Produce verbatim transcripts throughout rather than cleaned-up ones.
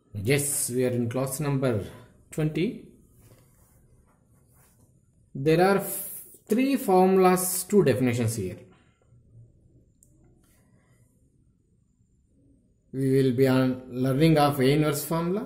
Yes, we are in class number twenty. There are three formulas, two definitions here. We will be on learning of A inverse formula.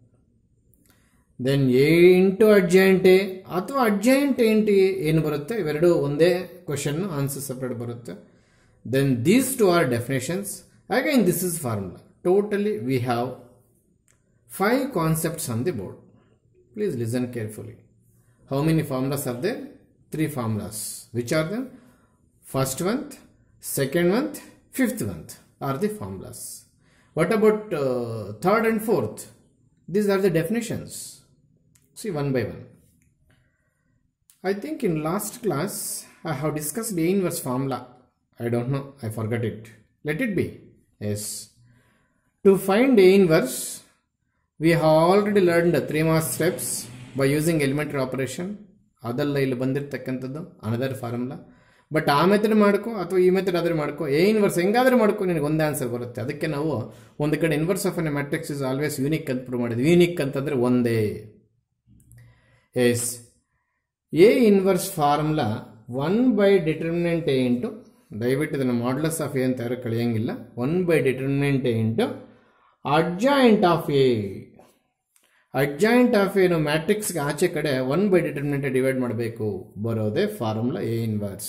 Then A into adjoint A ಅಥವಾ adjoint A into A ಏನು ಬರುತ್ತೆ ಇವೆರಡು ಒಂದೇ question answer separate ಬರುತ್ತೆ. Then these two are definitions. Again this is formula. Totally we have five concepts on the board. Please listen carefully. How many formulas are there? Three formulas. Which are them? First one, second one, fifth one are the formulas. What about uh, third and fourth? These are the definitions. See one by one. I think in last class I have discussed the inverse formula. I don't know. I forgot it. Let it be. Yes. To find A inverse, we have already learned the three more steps by using elementary operation. ಅದಲ್ಲ ಇಲ್ಲಿ ಬಂದಿರತಕ್ಕಂಥದ್ದು another formula. But ಆ method ಮಾಡ್ಕೋ ಅಥವಾ ಈ method ಆದ್ರೆ ಮಾಡ್ಕೋ, A inverse ಹೆಂಗಾದ್ರೆ ಮಾಡ್ಕೋ, ನಿನಗೆ ಒಂದೇ ಆನ್ಸರ್ ಬರುತ್ತೆ. ಅದಕ್ಕೆ ನಾವು ಒಂದು ಕಡೆ inverse of an matrix is always unique ಅಂತ ಪ್ರೂವ್ ಮಾಡಿದ್ವಿ. ಯೂನಿಕ್ ಅಂತಂದ್ರೆ ಒಂದೇ. Yes A inverse formula one by determinant A into, ದಯವಿಟ್ಟು ಇದನ್ನು ಮಾಡ್ಯುಲಸ್ ಆಫ್ ಎ ಅಂತ ಯಾರು ಕಳೆಯಂಗಿಲ್ಲ, one by determinant A into adjoint of A. Adjoint of ಏನು ಮ್ಯಾಟ್ರಿಕ್ಸ್ಗೆ ಆಚೆ ಕಡೆ ಒನ್ ಬೈ ಡಿಟರ್ಮಿನೆಂಟ್ ಡಿವೈಡ್ ಮಾಡಬೇಕು, ಬರೋದೇ ಫಾರ್ಮುಲಾ ಎ ಇನ್ವರ್ಸ್.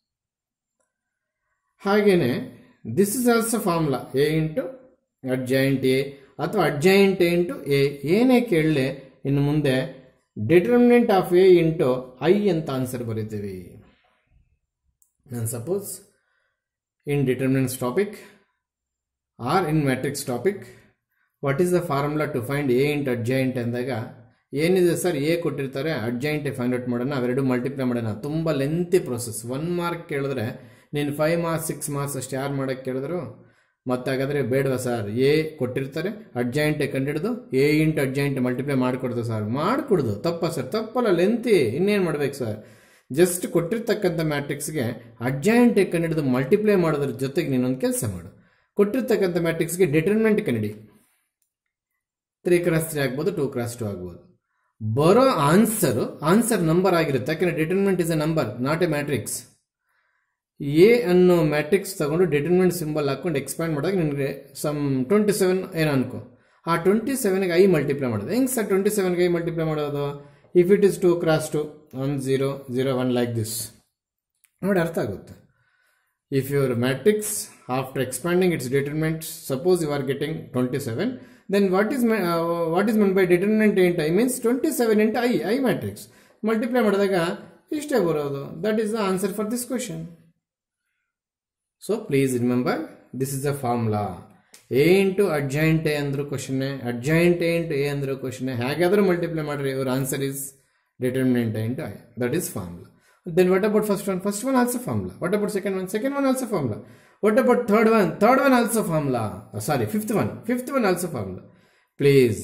ಹಾಗೇನೆ this is also formula A into adjoint A ಅಥವಾ ಅಡ್ಜಾಯಿಂಟ್ ಎ ಇಂಟು ಎ. ಏನೇ ಕೇಳಲೆ ಇನ್ನು ಮುಂದೆ determinant of A into I ಅಂತ ಆನ್ಸರ್ ಬರೀತೀವಿ. ನಾನು suppose in determinants topic or in matrix topic, what is the formula to find A into adjoint ಅಂದಾಗ ಏನಿದೆ ಸರ್, ಎ ಕೊಟ್ಟಿರ್ತಾರೆ, ಅಡ್ಜಾಯಿಂಟ್ ಫೈಂಡ್ ಔಟ್ ಮಾಡೋಣ, ಅವೆರಡು ಮಲ್ಟಿಪ್ಲೈ ಮಾಡೋಣ. ತುಂಬ ಲೆಂತಿ ಪ್ರೊಸೆಸ್. ಒನ್ ಮಾರ್ಕ್ ಕೇಳಿದ್ರೆ ನೀನು ಫೈವ್ ಮಾರ್ಕ್ಸ್ ಸಿಕ್ಸ್ ಮಾರ್ಕ್ಸ್ ಅಷ್ಟು ಯಾರು ಮಾಡೋಕ್ಕೆ ಕೇಳಿದ್ರು. ಮತ್ತು ಹಾಗಾದರೆ ಬೇಡವಾ ಸರ್, ಎ ಕೊಟ್ಟಿರ್ತಾರೆ, ಅಡ್ಜಾಯಿಂಟ್ ಕಂಡಿಡ್ದು ಎ ಇಂಟು ಅಡ್ಜಾಯಿಂಟ್ ಮಲ್ಟಿಪ್ಲೈ ಮಾಡಿಕೊಡ್ದು ಸರ್, ಮಾಡಿಕೊಡ್ದು. ತಪ್ಪ ಸರ್, ತಪ್ಪಲ್ಲ, ಲೆಂತಿ. ಇನ್ನೇನು ಮಾಡ್ಬೇಕು ಸರ್, ಜಸ್ಟ್ ಕೊಟ್ಟಿರ್ತಕ್ಕಂಥ ಮ್ಯಾಟ್ರಿಕ್ಸ್ಗೆ ಅಡ್ಜಾಯಿಂಟ್ ಕಂಡಿಡ್ದು ಮಲ್ಟಿಪ್ಲೈ ಮಾಡೋದ್ರ ಜೊತೆಗೆ ನೀನೊಂದು ಕೆಲಸ ಮಾಡು. ಕೊಟ್ಟಿರ್ತಕ್ಕಂಥ ಮ್ಯಾಟ್ರಿಕ್ಸ್ಗೆ ಡಿಟರ್ಮಿನೆಂಟ್ ಕಂಡಿಡಿ. ತ್ರೀ ಕ್ರಾಸ್ ತ್ರೀ ಆಗ್ಬೋದು, ಟೂ ಕ್ರಾಸ್ ಟೂ ಆಗ್ಬೋದು. ಬರೋ ಆನ್ಸರು ಆನ್ಸರ್ ನಂಬರ್ ಆಗಿರುತ್ತೆ. ಯಾಕೆಂದರೆ determinant is a number, not a matrix. A ಅನ್ನೋ ಮ್ಯಾಟ್ರಿಕ್ಸ್ ತಗೊಂಡು ಡಿಟರ್ಮಿನೆಂಟ್ ಸಿಂಬಲ್ ಹಾಕೊಂಡು ಎಕ್ಸ್ಪ್ಯಾಂಡ್ ಮಾಡಿದಾಗ ನಿನಗೆ ಸಮ್ ಟ್ವೆಂಟಿ ಸೆವೆನ್ ಏನೋ ಅನ್ಕೋ. ಆ ಟ್ವೆಂಟಿ ಸೆವೆನ್ಗೆ ಐ ಮಲ್ಟಿಪ್ಲೈ ಮಾಡೋದು. ಹೆಂಗೆ ಸರ್ ಟ್ವೆಂಟಿ ಸೆವೆನ್ಗೆ ಐ ಮಲ್ಟಿಪ್ಲೈ ಮಾಡೋದು? If it is two cross two one zero zero one like this ನೋಡಿ ಅರ್ಥ ಆಗುತ್ತೆ. If your matrix after expanding its determinant, suppose you are getting twenty seven, then what is uh, what is meant by determinant into I means twenty-seven into I, I matrix. Multiply ಮಾಡಿದಾಗ ಇಷ್ಟೇ ಬರೋದು. That is the answer for this question. So please remember, this is the formula. A into adjoint A ಅಂದ್ರು question, adjoint A into A ಅಂದ್ರು question. ಹೇಗಾದರೂ multiply ಮಾಡ್ರಿ, your answer is determinant into I. That is formula. Then what about first one? First one also formula. What about second one? Second one also formula. What about third one? Third one also formula. Oh, sorry, fifth one. Fifth one also formula. Please.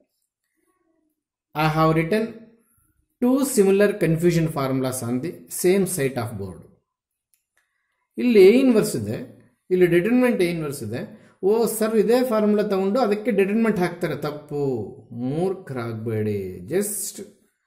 I have written two similar confusion formulas on the same side of board. ಇಲ್ಲಿ A inverse ಇದೆ, ಇಲ್ಲಿ determinant A inverse ಇದೆ. ಓ sir, ಇದೇ formula ತಗೊಂಡು ಅದಕ್ಕೆ determinant ಹಾಕ್ತಾರೆ. ತಪ್ಪು, ಮೂರ್ಖರಾಗಬೇಡಿ. Just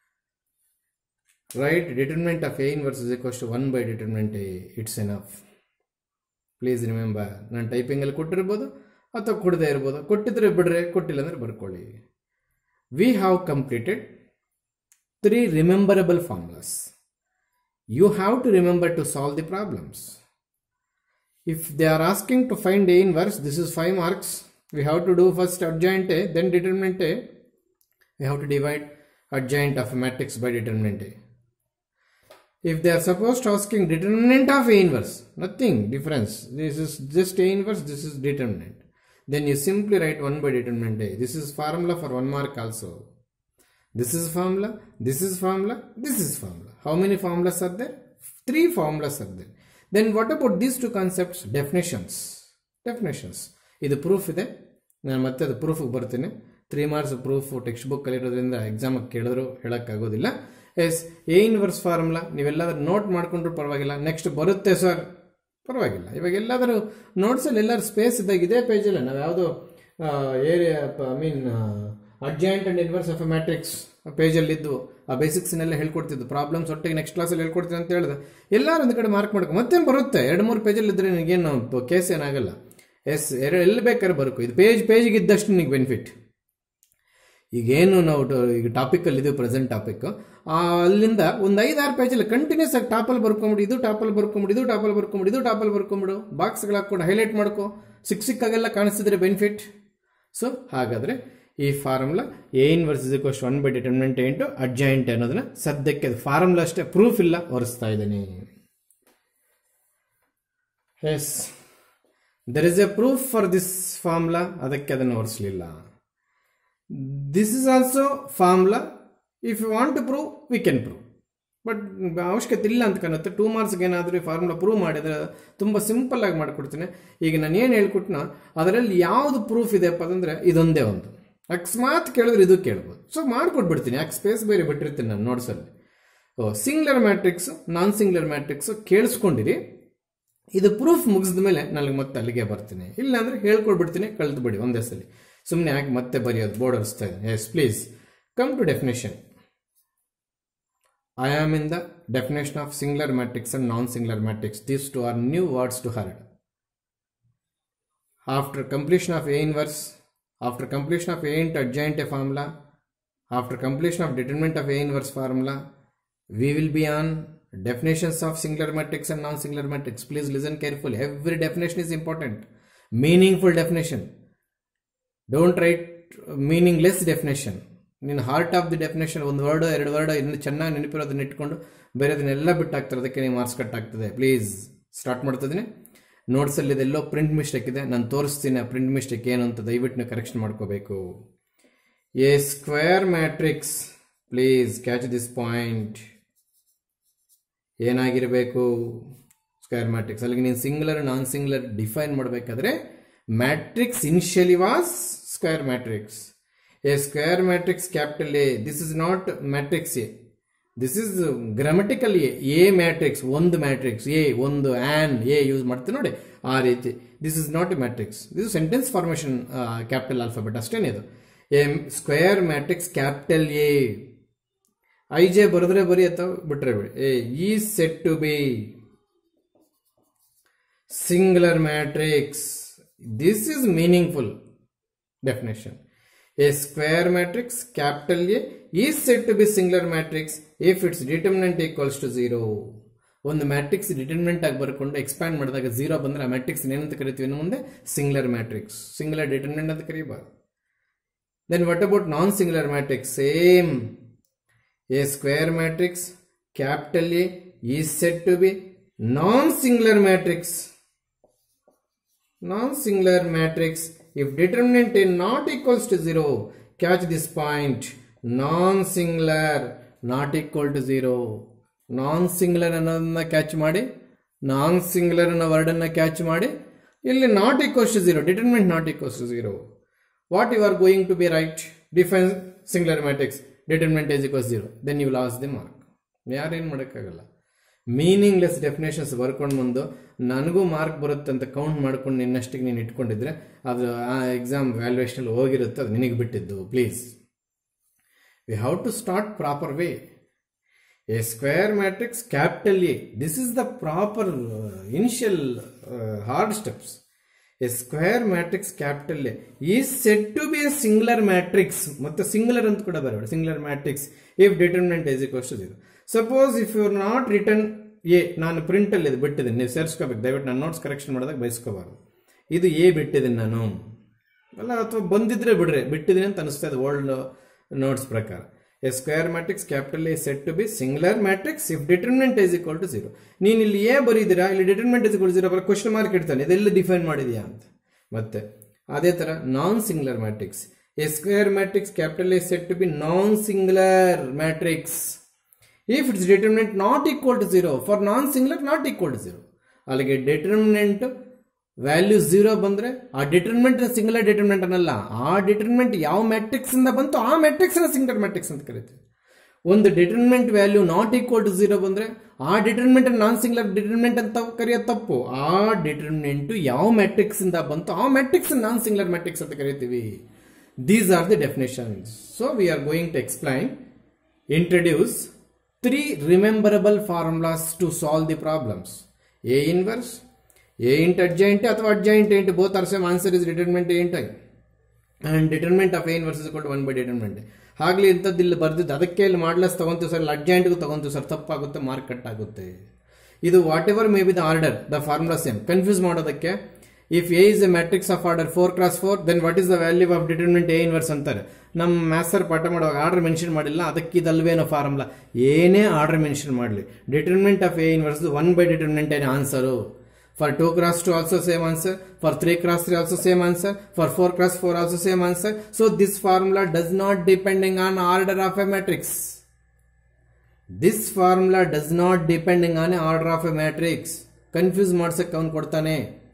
write determinant of A inverse is equals to one by determinant A. It's enough. Please remember, ನಾನು ಟೈಪಿಂಗಲ್ಲಿ ಕೊಟ್ಟಿರ್ಬೋದು ಅಥವಾ ಕೊಡದೇ ಇರ್ಬೋದು. ಕೊಟ್ಟಿದ್ರೆ ಬಿಡ್ರೆ, ಕೊಟ್ಟಿಲ್ಲ ಅಂದರೆ ಬರ್ಕೊಳ್ಳಿ. We have completed three rememberable formulas. You have to remember to solve the problems. If they are asking to find A inverse, this is five marks. We have to do first adjoint A, then determinant A. We have to divide adjoint of a matrix by determinant A. If they are supposed to asking determinant of A inverse, nothing difference. This is just A inverse, this is determinant. Then you simply write one by determinant A. This is formula for one mark also. This is formula, this is formula, this is formula. How many formulas are there? Three formulas are there. Then what about these two concepts? Definitions. Definitions. This proof ಇದೆ. ನಾನು ಮತ್ತೆ ಅದು ಪ್ರೂಫ್ಗೆ ಬರ್ತೀನಿ. Three marks proof textbook ಕಲಿಯೋದ್ರಿಂದ ಎಕ್ಸಾಮಿಗೆ ಕೇಳಿದ್ರು ಹೇಳೋಕ್ಕಾಗೋದಿಲ್ಲ. ಎಸ್, ಎ ಇನ್ವರ್ಸ್ ಫಾರ್ಮುಲಾ ನೀವೆಲ್ಲಾದ್ರೂ ನೋಟ್ ಮಾಡ್ಕೊಂಡ್ರು ಪರವಾಗಿಲ್ಲ. ನೆಕ್ಸ್ಟ್ ಬರುತ್ತೆ ಸರ್, ಪರವಾಗಿಲ್ಲ. ಇವಾಗ ಎಲ್ಲಾದರೂ ನೋಟ್ಸಲ್ಲಿ ಎಲ್ಲರೂ ಸ್ಪೇಸ್ ಇದ್ದಾಗ ಇದೇ ಪೇಜಲ್ಲ ನಾವು ಯಾವುದೋ area I mean adjoint and inverse of A matrix ಪೇಜಲ್ಲಿ ಇದ್ವು. ಆ ಬೇಸಿಕ್ಸ್ನೆಲ್ಲ ಹೇಳ್ಕೊಡ್ತಿದ್ದು, ಪ್ರಾಬ್ಲಮ್ಸ್ ಒಟ್ಟಿಗೆ ನೆಕ್ಸ್ಟ್ ಕ್ಲಾಸಲ್ಲಿ ಹೇಳ್ಕೊಡ್ತೀನಿ ಅಂತ ಹೇಳಿದೆ. ಎಲ್ಲರೂ ಒಂದು ಕಡೆ ಮಾರ್ಕ್ ಮಾಡ್ಕೊ, ಮತ್ತೇನು ಬರುತ್ತೆ, ಎರಡು ಮೂರು ಪೇಜಲ್ಲಿ ಇದ್ರೆ ನಿನಗೇನು ಕೇಸ್ ಏನಾಗಲ್ಲ. ಎಸ್ ಎರಡು ಎಲ್ಲಿ ಬೇಕಾದ್ರೆ ಬರ್ಕೊ, ಇದು ಪೇಜ್ ಪೇಜಿಗೆ ಇದ್ದಷ್ಟು ನಿನಗೆ ಬೆನಿಫಿಟ್. ಈಗೇನು ನಾವು ಈಗ ಟಾಪಿಕಲ್ಲಿ ಇದು ಪ್ರೆಸೆಂಟ್ ಟಾಪಿಕ್, ಅಲ್ಲಿಂದ ಒಂದು ಐದಾರು ಪೇಜಲ್ಲಿ ಕಂಟಿನ್ಯೂಸ್ ಆಗಿ ಟಾಪಲ್ಲಿ ಬರ್ಕೊಂಬಿಡು, ಇದು ಟಾಪಲ್ಲಿ ಬರ್ಕೊಂಬಿಡು, ಇದು ಟಾಪಲ್ಲಿ ಬರ್ಕೊಂಬಿಡು, ಇದು ಟಾಪಲ್ಲಿ ಬರ್ಕೊಂಬಿಡು, ಬಾಕ್ಸ್ಗಳು ಹಾಕೊಂಡು ಹೈಲೈಟ್ ಮಾಡ್ಕೊ, ಸಿಕ್ ಸಿಕ್ಕಾಗೆಲ್ಲ ಕಾಣಿಸ್ತಿದ್ರೆ ಬೆನಿಫಿಟ್. ಸೊ ಹಾಗಾದರೆ ಈ formula A inverse is equals one by determinant into adjoint ಅನ್ನೋದನ್ನ ಸದ್ಯಕ್ಕೆ ಅದು ಫಾರ್ಮುಲಾ ಅಷ್ಟೇ, ಪ್ರೂಫ್ ಇಲ್ಲ, ಒರೆಸ್ತಾ ಇದ್ದೀನಿ. Yes, there is a proof for this formula, ಅದಕ್ಕೆ ಅದನ್ನು ಒರೆಸಲಿಲ್ಲ. This is also formula, if you want to prove we can prove, but ಅವಶ್ಯಕತೆ ಇಲ್ಲ ಅಂತ ಕಾಣುತ್ತೆ. ಟೂ ಮಾರ್ಕ್ಸ್ಗೆ ಏನಾದರೂ ಈ ಫಾರ್ಮುಲಾ ಪ್ರೂವ್ ಮಾಡಿದರೆ ತುಂಬ ಸಿಂಪಲ್ ಆಗಿ ಮಾಡಿಕೊಡ್ತೀನಿ. ಈಗ ನಾನು ಏನು ಹೇಳ್ಕೊಟ್ನ ಅದರಲ್ಲಿ ಯಾವುದು ಪ್ರೂಫ್ ಇದೆಯಪ್ಪ ಅಂತಂದರೆ ಇದೊಂದೇ ಒಂದು. ಅಕಸ್ಮಾತ್ ಕೇಳಿದ್ರೆ ಇದು ಕೇಳ್ಬೋದು, ಸೊ ಮಾಡಿಕೊಟ್ಬಿಡ್ತೀನಿ. ಯಾಕೆ ಸ್ಪೇಸ್ ಬೇರೆ ಬಿಟ್ಟಿರ್ತೀನಿ ನಾನು ನೋಟ್ಸಲ್ಲಿ. ಓ singular matrix non singular matrix ಕೇಳಿಸ್ಕೊಂಡಿರಿ. ಇದು ಪ್ರೂಫ್ ಮುಗಿಸಿದ ಮೇಲೆ ನನಗೆ ಮತ್ತೆ ಅಲ್ಲಿಗೆ ಬರ್ತೀನಿ, ಇಲ್ಲಾಂದರೆ ಹೇಳ್ಕೊಡ್ಬಿಡ್ತೀನಿ, ಕಳೆದು ಬಿಡಿ ಒಂದೇ ಸಲ. ಸುಮ್ಮನೆ ಯಾಕೆ ಮತ್ತೆ ಬರೆಯೋದು, ಬೋರ್ಡ್ ಹರಿಸ್ತಾ ಇದ್ದೀನಿ. Yes please come to definition. I am in the definition of singular matrix and non-singular matrix. These two are new words to heard. After completion of A inverse, after completion of A into adjoint A formula, after completion of determinant of A inverse formula, we will be on definitions of singular matrix and non-singular matrix. Please listen carefully. Every definition is important. Meaningful definition. Don't write meaningless definition. ನೀನು heart of the definition ಒಂದು word ಎರಡು word ಇನ್ನು ಚೆನ್ನಾಗಿ ನೆನಪಿರೋದನ್ನ ಇಟ್ಕೊಂಡು ಬೇರೆದನ್ನೆಲ್ಲ ಬಿಟ್ಟಾಗ್ತಾರೆ, ಅದಕ್ಕೆ ನೀವು ಮಾರ್ಕ್ಸ್ ಕಟ್ ಆಗ್ತದೆ. ಪ್ಲೀಸ್ ಸ್ಟಾರ್ಟ್ ಮಾಡ್ತಿದ್ದೀನಿ. ನೋಟ್ಸಲ್ಲಿ ಇದೆಲ್ಲೋ ಪ್ರಿಂಟ್ ಮಿಸ್ಟೇಕ್ ಇದೆ, ನಾನು ತೋರಿಸ್ತೀನಿ ಆ ಪ್ರಿಂಟ್ ಮಿಸ್ಟೇಕ್ ಏನು ಅಂತ, ದಯವಿಟ್ಟು ನೀವು ಕರೆಕ್ಷನ್ ಮಾಡ್ಕೋಬೇಕು. A square matrix, please catch this point, ಏನಾಗಿರಬೇಕು ಸ್ಕ್ವೇರ್ ಮ್ಯಾಟ್ರಿಕ್ಸ್. ಅಲ್ಲಿಗೆ ನೀನು ಸಿಂಗ್ಯುಲರ್ ನಾನ್ ಸಿಂಗ್ಯುಲರ್ ಡಿಫೈನ್ ಮಾಡಬೇಕಾದ್ರೆ matrix initially was square matrix. A square matrix capital A, this is not matrix A, this is grammatical A. A matrix, ಒಂದು matrix A, ಒಂದು an A use ಮಾಡ್ತೀವಿ ನೋಡಿ ಆ ರೀತಿ. This is not a matrix, this sentence formation capital alphabet ಅಷ್ಟೇನೆ. ಇದು A square matrix capital A, I J ಬರೆದ್ರೆ ಬರಿ ಅಥವಾ ಬಿಟ್ರೆ ಬಿಡಿ. A is said to be singular matrix. This is meaningful definition. A square matrix capital A is said to be singular matrix if its determinant equals to zero. ಒಂದು matrix determinant ಆಗಿ ಬರ್ಕೊಂಡು expand ಮಾಡಿದಾಗ zero ಬಂದ್ರೆ ಆ matrix ಏನಂತ ಕರಿತೀವಿ ಇನ್ನು ಮುಂದೆ? Singular matrix. ಸಿಂಗ್ಯುಲರ್ ಡಿಟರ್ಮಿನೆಂಟ್ ಅಂತ ಕರೀಬಾರ್ದು. Then what about non singular matrix? Same. A square matrix capital A is said to be non singular matrix. Non singular matrix if determinant A not equals to zero. Catch this point. Non-singular not equal to zero. Non-singular ಅನ್ನೋದನ್ನ catch ಮಾಡಿ, non singular ಅನ್ನೋ ವರ್ಡನ್ನು catch ಮಾಡಿ, ಇಲ್ಲಿ not equals to zero, determinant not equals to zero. What you are going to be write? Define singular matrix, determinant is equals zero. Then you lose the mark. ಯಾರೇನು ಮಾಡೋಕ್ಕಾಗಲ್ಲ. Meaningless definitions ಬರ್ಕೊಂಡು ಬಂದು ನನಗೂ mark ಬರುತ್ತೆ ಅಂತ count ಮಾಡ್ಕೊಂಡು ನಿನ್ನಷ್ಟಿಗೆ ನೀನು ಇಟ್ಕೊಂಡಿದ್ರೆ ಅದು ಆ ಎಕ್ಸಾಮ್ ವ್ಯಾಲ್ಯೂಯೇಷನಲ್ಲಿ ಹೋಗಿರುತ್ತೆ, ಅದು ನಿನಗೆ ಬಿಟ್ಟಿದ್ದು. Please we have to start proper way. A square matrix capital A, this is the proper initial hard steps. A square matrix capital A is said to be a singular matrix. ಮತ್ತೆ singular ಅಂತ ಕೂಡ ಬರಬೇಡ, singular matrix if determinant is equals to zero. Suppose if you are not written A, ನಾನು ಪ್ರಿಂಟಲ್ಲಿ ಇದು ಬಿಟ್ಟಿದ್ದೀನಿ, ನೀವು ಸೇರಿಸ್ಕೋಬೇಕು ದಯವಿಟ್ಟು. ನಾನು ನೋಟ್ಸ್ ಕರೆಕ್ಷನ್ ಮಾಡಿದಾಗ ಬಯಸ್ಕೋಬಾರ್ದು. ಇದು ಎ ಬಿಟ್ಟಿದ್ದೀನಿ ನಾನು ಅಲ್ಲ, ಅಥವಾ ಬಂದಿದ್ರೆ ಬಿಡ್ರೆ, ಬಿಟ್ಟಿದ್ದೀನಿ ಅಂತ ಅನಿಸ್ತಾ ಇದೆ ಓಲ್ಡ್ ನೋಟ್ಸ್ ಪ್ರಕಾರ. A square matrix capital A set to be singular matrix if determinant is equal to zero. ನೀನು ಇಲ್ಲಿ ಎ ಬರೀದಿರಾ, ಇಲ್ಲಿ determinant is equal to zero ಬರ ಕ್ವಶನ್ ಮಾರ್ಕ್ ಇಡ್ತಾನೆ, ಇದೆಲ್ಲ ಡಿಫೈನ್ ಮಾಡಿದ್ಯಾ ಅಂತ. ಮತ್ತೆ ಅದೇ ತರ non singular matrix, A square matrix capital A set to be non singular matrix if its determinant not equal to zero. For non-singular not equal to zero. ಅಲ್ಲಿಗೆ determinant value zero ಬಂದ್ರೆ ಆ determinant singular determinant ಅನ್ನಲ್ಲ, ಆ determinant ಯಾವ matrix ಇಂದ ಬಂತು ಆ matrix ನ ಸಿಂಗ್ಯುಲರ್ ಮ್ಯಾಟ್ರಿಕ್ಸ್ ಅಂತ ಕರಿತೀವಿ. ಒಂದು determinant value not equal to zero ಬಂದ್ರೆ ಆ ಡಿಟರ್ಮಿನೆಂಟ್ ನಾನ್ ಸಿಂಗ್ಯುಲರ್ ಡಿಟರ್ಮಿನೆಂಟ್ ಅಂತ ಕರೆಯೋದು ತಪ್ಪು. ಆ ಡಿಟರ್ಮಿನೆಂಟ್ ಯಾವ ಮ್ಯಾಟ್ರಿಕ್ಸ್ ಇಂದ ಬಂತು ಆ ಮ್ಯಾಟ್ರಿಕ್ಸ್ ನಾನ್ ಸಿಂಗ್ಯುಲರ್ ಮ್ಯಾಟ್ರಿಕ್ಸ್ ಅಂತ ಕರಿತೀವಿ. These are the definitions. So we are going to explain, introduce three rememberable formulas to solve the problems. A inverse, A into adjoint ಅಥವಾ adjoint into both are same. Answer is determinant A into I. And determinant of A inverse is equal to one by determinant. ಹಾಗಲಿ ಇಂಥದ್ದು ಇಲ್ಲಿ ಬರ್ದಿದ್ದು ಅದಕ್ಕೆ ಇಲ್ಲಿ modulus ತಗೊಂತೀವಿ sir, ಅಡ್ಜಾಯಿಂಟ್ಗೂ ತಗೊಂತೀವಿ sir, ತಪ್ಪಾಗುತ್ತೆ, ಮಾರ್ಕ್ ಕಟ್ ಆಗುತ್ತೆ. ಇದು whatever may be the order, the formula same. Confuse ಮಾಡೋದಕ್ಕೆ, if A is a matrix of order four cross four then what is the value of determinant A inverse ಅಂತಾರೆ. ನಮ್ಮ maths sir ಪಾಠ ಮಾಡುವಾಗ order mention ಮಾಡಿಲ್ಲ, ಅದಕ್ಕೆ ಇದಲ್ವೇನೋ formula. ಏನೇ order mention ಮಾಡಲಿ, determinant of A inverse one by determinant ಏನೇ answer. For two cross two also same answer, for three cross three also same answer, for four cross four also same answer. So this formula does not depending on order of a matrix. This formula does not depending on order of a matrix. Confuse ಮಾಡ್ಸಕ್ಕೆ ಅವನು ಕೊಡ್ತಾನೆ.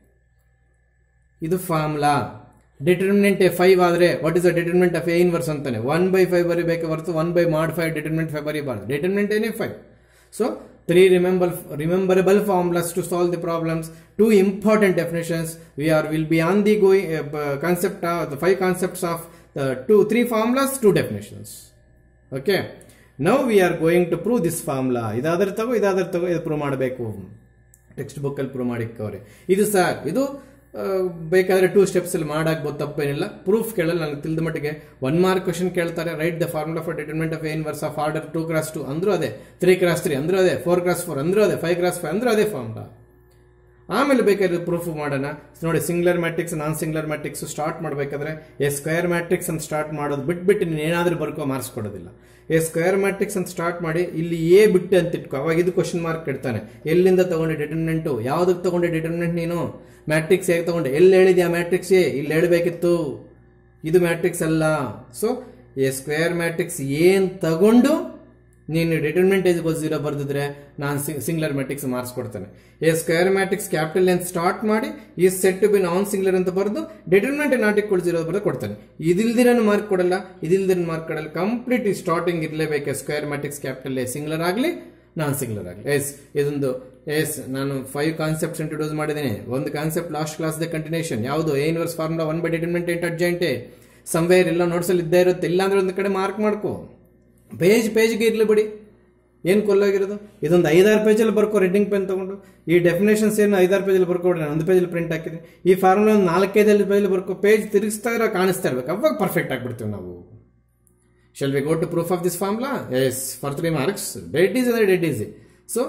ಇದು formula. Determinant five ಆದ್ರೆ what is the determinant of A inverse ಅಂತಾನೆ. One by five ಬರೀಬೇಕು ಹೊರತು one by mod five determinant five ಬರೀಬಾರ್ದು. Determinant ಏನೇ five. So three remember rememberable formulas to solve the problems. Two important definitions. We are will be on the going uh, concept of the five concepts of the two three formulas, two definitions. Okay. Now we are going to prove this formula. Idadar tago idadar tago idu prove ಮಾಡಬೇಕು. Textbook ಅಲ್ಲಿ prove ಮಾಡಿಕ್ಕವ್ರೆ. ಇದು sir ಇದು ಬೇಕಾದ್ರೆ two steps ಅಲ್ಲಿ ಮಾಡಾಕ್ಬೋದು, ತಪ್ಪೇನಿಲ್ಲ. Proof ಕೇಳಲ್ಲ, ನನಗೆ ತಿಳಿದ ಮಟ್ಟಿಗೆ ಒನ್ ಮಾರ್ಕ್ ಕ್ವಶನ್ ಕೇಳ್ತಾರೆ. Write the formula for determinant of A inverse of order two cross two ಅಂದ್ರೂ ಅದೇ, ತ್ರೀ ಕ್ರಾಸ್ ತ್ರೀ ಅಂದ್ರೂ ಅದೇ, ಫೋರ್ ಕ್ರಾಸ್ ಫೋರ್ ಅಂದ್ರೂ ಅದೇ, ಫೈವ್ ಕ್ರಾಸ್ ಫೈವ್ ಅಂದ್ರೂ ಅದೇ ಫಾರ್ಮುಲಾ. ಆಮೇಲೆ ಬೇಕಾದ್ರೆ ಪ್ರೂಫ್ ಮಾಡೋಣ. ನೋಡಿ, singular matrix non singular matrix start ಮಾಡಬೇಕಾದ್ರೆ ಎ ಸ್ಕ್ವೇರ್ ಮ್ಯಾಟ್ರಿಕ್ಸ್ ಅಂತ ಸ್ಟಾರ್ಟ್ ಮಾಡೋದು ಬಿಟ್ಬಿಟ್ಟು ನೀನು ಏನಾದ್ರೂ ಬರ್ಕೋ ಮಾರ್ಕ್ಸ್ ಕೊಡೋದಿಲ್ಲ. ಎ ಸ್ಕ್ವೇರ್ ಮ್ಯಾಟ್ರಿಕ್ಸ್ ಅಂತ ಸ್ಟಾರ್ಟ್ ಮಾಡಿ ಇಲ್ಲಿ ಎ ಬಿಟ್ಟು ಅಂತ ಇಟ್ಕೋ, ಅವಾಗ ಇದು ಕ್ವಶನ್ ಮಾರ್ಕ್ ಇಡ್ತಾನೆ. ಎಲ್ಲಿಂದ ತಗೊಂಡೆ ಡಿಟರ್ಮಿನೆಂಟು, ಯಾವ್ದಕ್ಕೆ ತಗೊಂಡೆ ಡಿಟರ್ಮಿನೆಂಟ್, ನೀನು ಮ್ಯಾಟ್ರಿಕ್ಸ್ ಹೇಗೆ ತಗೊಂಡೆ, ಎಲ್ಲಿ ಹೇಳಿದ್ಯಾ ಮ್ಯಾಟ್ರಿಕ್ಸ್ ಎ, ಇಲ್ಲಿ ಹೇಳಬೇಕಿತ್ತು, ಇದು ಮ್ಯಾಟ್ರಿಕ್ಸ್ ಅಲ್ಲ. ಸೊ ಎ ಸ್ಕ್ವೇರ್ ಮ್ಯಾಟ್ರಿಕ್ಸ್ ಏನ್ ತಗೊಂಡು ನೀನು ಡಿಟರ್ಮಿನೆಂಟ್ ಇಸ್ ಈಕ್ವಲ್ ಜೀರೋ ಬರ್ದಿದ್ರೆ ನಾನು ಸಿಂಗ್ಯುಲರ್ ಮ್ಯಾಟ್ರಿಕ್ಸ್ ಮಾರ್ಕ್ಸ್ ಕೊಡ್ತಾನೆ. ಎ ಸ್ಕ್ವೇರ್ ಮ್ಯಾಟ್ರಿಕ್ಸ್ ಕ್ಯಾಪಿಟಲ್ ಅಂತ ಸ್ಟಾರ್ಟ್ ಮಾಡಿ is said to be non singular ಅಂತ ಬರೆದು ಡಿಟರ್ಮಿನೆಂಟ್ ನಾಟ್ ಈಕ್ವಲ್ ಜೀರೋ ಬರೆದು ಕೊಡ್ತಾನೆ. ಇದಿಲ್ದಿರ ಮಾರ್ಕ್ ಕೊಡಲ್ಲ, ಇದಿಲ್ದಿರ ಮಾರ್ಕ್ ಕೊಡಲ್ಲ. ಕಂಪ್ಲೀಟ್ ಸ್ಟಾರ್ಟಿಂಗ್ ಇರಲೇಬೇಕು. Square matrix capital A singular ಆಗಲಿ ನಾನ್ ಸಿಂಗ್ಯುಲರ್ ಆಗಲಿ. ಎಸ್ ಇದೊಂದು ಎಸ್ ನಾನು ಫೈವ್ ಕಾನ್ಸೆಪ್ಟ್ಸ್ ಇಂಟ್ರೊಡ್ಯೂಸ್ ಮಾಡಿದ್ದೇನೆ. ಒಂದು concept last class the continuation. ಯಾವುದು? A inverse formula one by determinant into adjoint A. Somewhere ಎಲ್ಲ ನೋಟ್ಸಲ್ಲಿ ಇದ್ದೇ ಇರುತ್ತೆ, ಇಲ್ಲಾಂದ್ರೆ ಒಂದು ಕಡೆ ಮಾರ್ಕ್ ಮಾಡ್ಕೋ. ಪೇಜ್ ಪೇಜ್ಗೆ ಇರಲಿ ಬಿಡಿ, ಏನು ಕೊಲ್ಲಾಗಿರೋದು. ಇದೊಂದು ಐದಾರು ಪೇಜಲ್ಲಿ ಬರ್ಕೋ ರೆಡ್ಡಿಂಗ್ ಪೆನ್ ತಗೊಂಡು. ಈ ಡೆಫಿನೇಷನ್ಸ್ ಏನು ಐದಾರು ಪೇಜಲ್ಲಿ ಬರ್ಕೊಡ್ರಿ, ನಾನು ಒಂದು ಪೇಜಲ್ಲಿ ಪ್ರಿಂಟ್ ಹಾಕಿದೆ. ಈ ಫಾರ್ಮುಲಾ ಒಂದು ನಾಲ್ಕೈದಲ್ಲಿ ಪೇಜಲ್ಲಿ ಬರ್ಕೋ, ಪೇಜ್ ತಿರುಗಿಸ್ತಾ ಇರೋ ಕಾಣಿಸ್ತಾ ಇರ್ಬೇಕು, ಅವಾಗ ಪರ್ಫೆಕ್ಟ್ ಆಗಿಬಿಡ್ತೀವಿ ನಾವು. Shall we go to proof of this formula? Yes, for three marks. Dead is ಅಂದರೆ dead easy. So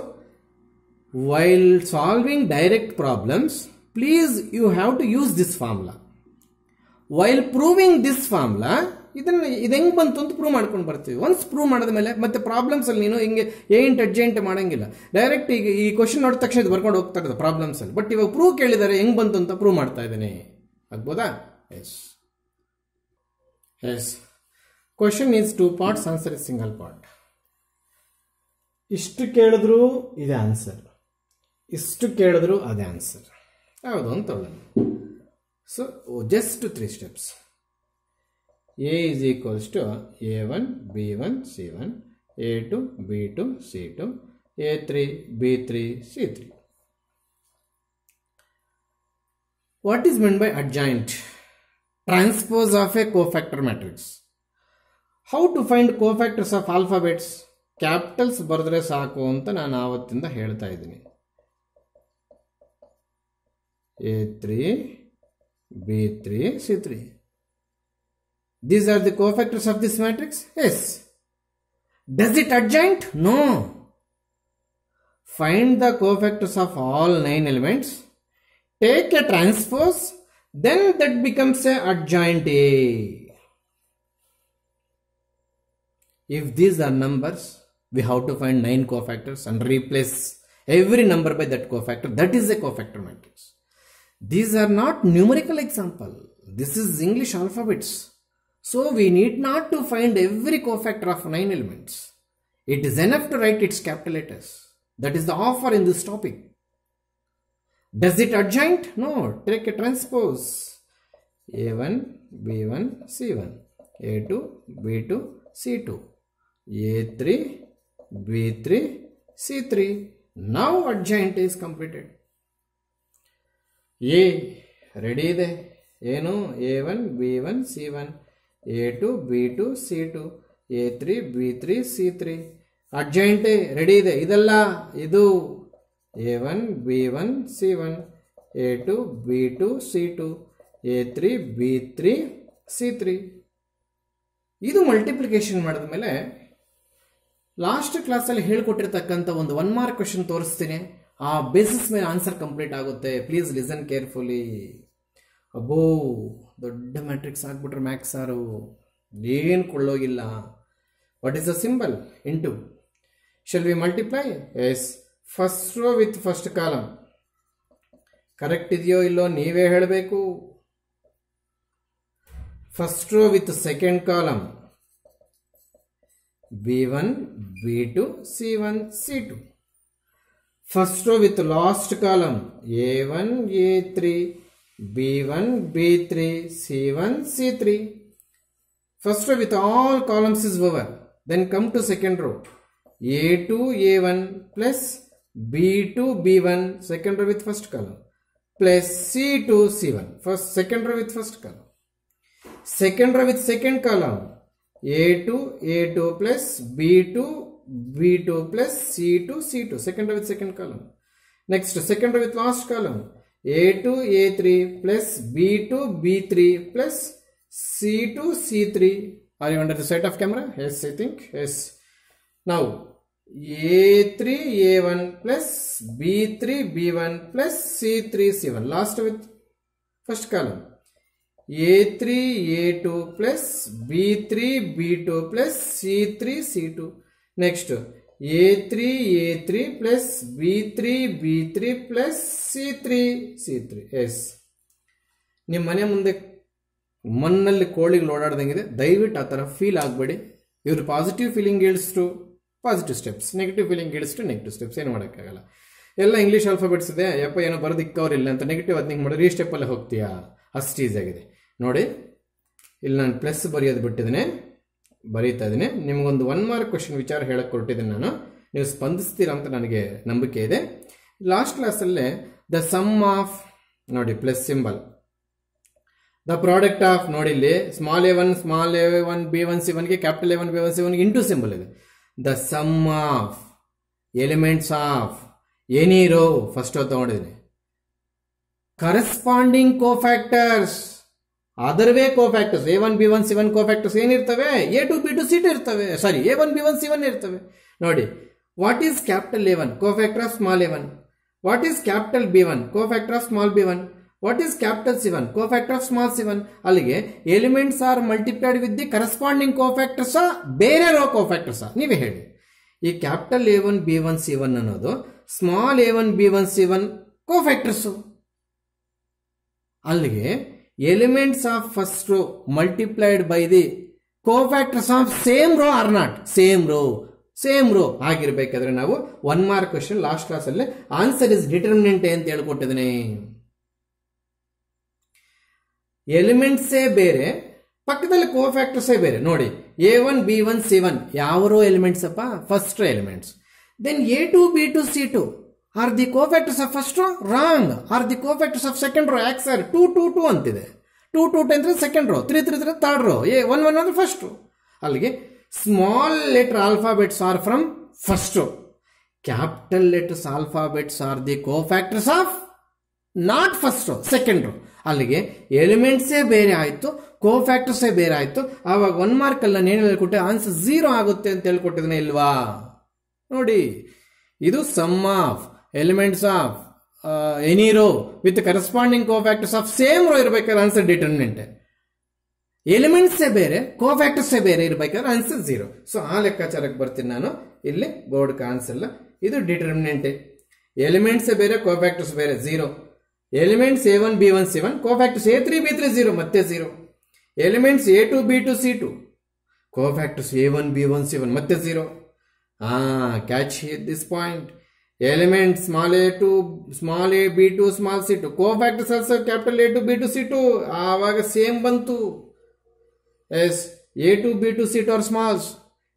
while solving direct problems please you have to use this formula. While proving this formula, ಇದನ್ನ ಇದು ಹೆಂಗ್ ಬಂತು ಅಂತ prove ಮಾಡ್ಕೊಂಡು ಬರ್ತೀವಿ. Once prove ಮಾಡಿದ್ಮೇಲೆ ಮತ್ತೆ ಪ್ರಾಬ್ಲಮ್ಸ್ ಅಲ್ಲಿ ನೀನು ಹಿಂಗೆ ಏಂಟ್ ಅಡ್ಜೆಂಟ್ ಮಾಡಂಗಿಲ್ಲ. ಡೈರೆಕ್ಟ್ ಈಗ ಈ ಕ್ವಶನ್ ನೋಡಿದ ತಕ್ಷಣ ಇದು ಬರ್ಕೊಂಡು ಹೋಗ್ತಾ ಇರೋದು ಪ್ರಾಬ್ಲಮ್ಸ್ ಅಲ್ಲಿ. ಬಟ್ ಇವಾಗ ಪ್ರೂವ್ ಕೇಳಿದ್ದಾರೆ, ಹೆಂಗ್ ಬಂತು ಅಂತ ಪ್ರೂವ್ ಮಾಡ್ತಾ ಇದ್ದೇನೆ. ಆಗ್ಬೋದಾ? Yes yes question is two parts, answer is single part. ಇಷ್ಟು ಕೇಳಿದ್ರು ಇದೆ ಆನ್ಸರ್, ಇಷ್ಟು ಕೇಳಿದ್ರು ಅದೇ ಆನ್ಸರ್. ಯಾವುದು ಅಂತ so just three steps. A is equals to A one, B one, C one, A two, B two, C two, A three, B three, C three. What is meant by adjoint? Transpose of a cofactor matrix. How to find cofactors of alphabets? Capitals ಬರೆದ್ರೆ ಸಾಕು ಅಂತ ನಾನು ಆವತ್ತಿಂದ ಹೇಳ್ತಾ ಇದ್ದೀನಿ. A three, B three, C three. These are the cofactors of this matrix? Yes. Does it adjoint? No. Find the cofactors of all nine elements. Take a transpose. Then that becomes a adjoint A. If these are numbers, we have to find nine cofactors and replace every number by that cofactor. That is a cofactor matrix. These are not numerical example. This is English alphabets. So we need not to find every cofactor of nine elements. It is enough to write its capital letters. That is the offer in this topic. Does it adjoint? No. Take a transpose. A one, B one, C one, A two, B two, C two, A three, B three, C three. Now adjoint is completed. A ready ಇದೆ ಏನು A one B one C one A two B two C two A three B three C three adjoint ready ಇದೆ ಇದಲ್ಲ ಇದು A one B one C one A two B two C two A three B three C three ಇದು multiplication ಮಾಡಿದ ಮೇಲೆ last ಕ್ಲಾಸಲ್ಲಿ ಹೇಳ್ಕೊಟ್ಟಿರ್ತಕ್ಕಂಥ ಒಂದು one mark question ತೋರಿಸ್ತೀನಿ. ಆ ಬೇಸಿಸ್ ಮೇಲೆ ಆನ್ಸರ್ ಕಂಪ್ಲೀಟ್ ಆಗುತ್ತೆ. Please listen carefully. ಅಬ್ಬೋ ದೊಡ್ಡ ಮ್ಯಾಟ್ರಿಕ್ಸ್ ಹಾಕ್ಬಿಟ್ರೆ ಮ್ಯಾಕ್ಸ್ ಸಾರು ಏನು ಕೊಳ್ಳೋಗಿಲ್ಲ. What is the symbol? Into. Shall we multiply? Yes. First row with first column. Correct ಇದೆಯೋ ಇಲ್ಲೋ ನೀವೇ ಹೇಳಬೇಕು. First row with second column B one B two C one C two. First row with last column A one A three B one B three C one C three. First row with all columns is over. Then come to second row A two A one plus B two B one, second row with first column, plus C two C one, first second row with first column. Second row with second column A two A two plus B two B two plus C two C two, second row with second column. Next second row with last column A two A three plus B two B three plus C two C three. Are you under the sight of camera? Yes, I think. Yes. Now A three A one plus B three B one plus C three C one, last with first column A three A two plus B three B two plus C three C two. Next A three A three plus B three B three plus C three C three. Yes. ನಿಮ್ಮ ಮನೆ ಮುಂದೆ ಮಣ್ಣಲ್ಲಿ ಕೋಳಿಗಳು ಓಡಾಡ್ದಂಗಿದೆ. ದಯವಿಟ್ಟು ಆ ಥರ feel ಆಗಬೇಡಿ. ಇವರು ಪಾಸಿಟಿವ್ ಫೀಲಿಂಗ್ ಹೇಳಿಸ್ಟು ಪಾಸಿಟಿವ್ ಸ್ಟೆಪ್ಸ್, ನೆಗೆಟಿವ್ ಫೀಲಿಂಗ್ ಹೇಳಿಸ್ಟು ನೆಗೆಟಿವ್ ಸ್ಟೆಪ್ಸ್. ಏನು ಮಾಡೋಕ್ಕಾಗಲ್ಲ. ಎಲ್ಲ ಇಂಗ್ಲೀಷ್ ಆಲ್ಫಾಬೆಟ್ಸ್ ಇದೆ. ಯಪ್ಪ ಏನೋ ಬರೋದಿಕ್ಕವ್ರಿಲ್ಲ ಅಂತ ನೆಗೆಟಿವ್ ಅದು ಹಿಂಗೆ ಮಾಡಿದ್ರೆ ಈ ಸ್ಟೆಪ್ಪಲ್ಲೇ ಹೋಗ್ತೀಯಾ? ಅಷ್ಟು ಈಸಿಯಾಗಿದೆ ನೋಡಿ. ಇಲ್ಲಿ ನಾನು ಪ್ಲಸ್ ಬರೆಯೋದು ಬಿಟ್ಟಿದ್ದೇನೆ, ಬರೀತಾ ಇದ್ದೀನಿ. ನಿಮಗೊಂದು ಒನ್ ಮಾರ್ಕ್ ಕ್ವಶನ್ ವಿಚಾರ ಹೇಳಕ್ಕೆ ಕೊಟ್ಟಿದ್ದೀನಿ ನಾನು. ನೀವು ಸ್ಪಂದಿಸ್ತೀರಾ ಅಂತ ನನಗೆ ನಂಬಿಕೆ ಇದೆ. ಲಾಸ್ಟ್ ಕ್ಲಾಸಲ್ಲೇ ದ ಸಮ್ ಆಫ್ ನೋಡಿ plus symbol, the product of ನೋಡಿ ಇಲ್ಲಿ small A one small A one B one C ಒನ್ಗೆ capital A one B one C ಒನ್ಗೆ ಇಂಟು ಸಿಂಬಲ್ ಇದೆ. The sum of elements of any row first ತಗೊಂಡಿದ್ದೀನಿ. Corresponding cofactors other way cofactors A one B one C one cofactors ಏನಿರ್ತವೆ? A two B two C two ಇರ್ತವೆ. Sorry A one B one C one ಇರ್ತವೆ. ನೋಡಿ what is capital A one? Cofactor of small A one. What is capital B one? Cofactor of small B one. What is capital C one? Cofactor of small C one. ಅಲ್ಲಿಗೆ elements are multiplied with the corresponding cofactors, ಬೇರೆ row cofactors ನೀವೇ ಹೇಳಿ. ಈ capital A one B one C one ಅನ್ನೋದು small A one B one C one cofactors. ಅಲ್ಲಿಗೆ elements of first rho multiplied by the cofactors of same row or not? Same row same row ಆಗಿರ್ಬೇಕಾದ್ರೆ ನಾವು one mark question last class ಅಲ್ಲಿ answer is determinant ಅಂತ ಹೇಳ್ಕೊಟ್ಟಿದ್ದೀನಿ. ಎಲಿಮೆಂಟ್ಸೇ ಬೇರೆ, ಪಕ್ಕದಲ್ಲಿ ಕೋಫ್ಯಾಕ್ಟರ್ಸೇ ಬೇರೆ. ನೋಡಿ A one B one C one ಯಾವ ರೋ ಎಲಿಮೆಂಟ್ಸ್ ಅಪ್ಪ? First row elements. Then A two B two C two are the cofactors of first row? Wrong. Are the cofactors of second row. ಯಾಕೆ sir? Two two two ಅಂತಿದೆ. Two two two ಅಂದ್ರೆ second row, three three three third row, A one one ಅಂದ್ರೆ first row. ಅಲ್ಲಿಗೆ small letter alphabets are from first row. Capital letters alphabets are the cofactors of not first row, second row. ಅಲ್ಲಿಗೆ ಎಲಿಮೆಂಟ್ಸೇ ಬೇರೆ ಆಯಿತು, ಕೋಫ್ಯಾಕ್ಟರ್ಸೇ ಬೇರೆ ಆಯಿತು. ಆವಾಗ one mark ಅಲ್ಲಿ ನಾನು ಏನು ಹೇಳ್ಕೊಟ್ಟೆ? ಆನ್ಸರ್ ಝೀರೋ ಆಗುತ್ತೆ ಅಂತ ಹೇಳ್ಕೊಟ್ಟಿದ್ದೇನೆ ಇಲ್ವಾ? ನೋಡಿ ಇದು sum of elements of any row with corresponding cofactors of same row ಇರಬೇಕಾದ್ರೆ ಆನ್ಸರ್ ಡಿಟರ್ಮಿನೆಂಟ್. ಎಲಿಮೆಂಟ್ಸೇ ಬೇರೆ, ಕೋಫ್ಯಾಕ್ಟರ್ಸೇ ಬೇರೆ ಇರಬೇಕಾದ್ರೆ ಆನ್ಸರ್ ಝೀರೋ. ಸೊ ಆ ಲೆಕ್ಕಾಚಾರಕ್ಕೆ ಬರ್ತೀನಿ ನಾನು. ಇಲ್ಲಿ ಬೋರ್ಡ್ ಕಾಣಿಸಲ್ಲ. ಇದು ಡಿಟರ್ಮಿನೆಂಟ್. ಎಲಿಮೆಂಟ್ಸೇ ಬೇರೆ, ಕೋಫ್ಯಾಕ್ಟರ್ಸ್ ಬೇರೆ, zero. Elements A one B one C one, cofactors A three B three zero, ಮತ್ತೆ zero. Elements A two B two C two, cofactors A one B one C one, ಮತ್ತೆ zero. ಆ catch this point. Element small A two small A B two small C two, cofactors also capital A two B two C two. ಆವಾಗ same ಬಂತು. Yes A two B two C two R smalls,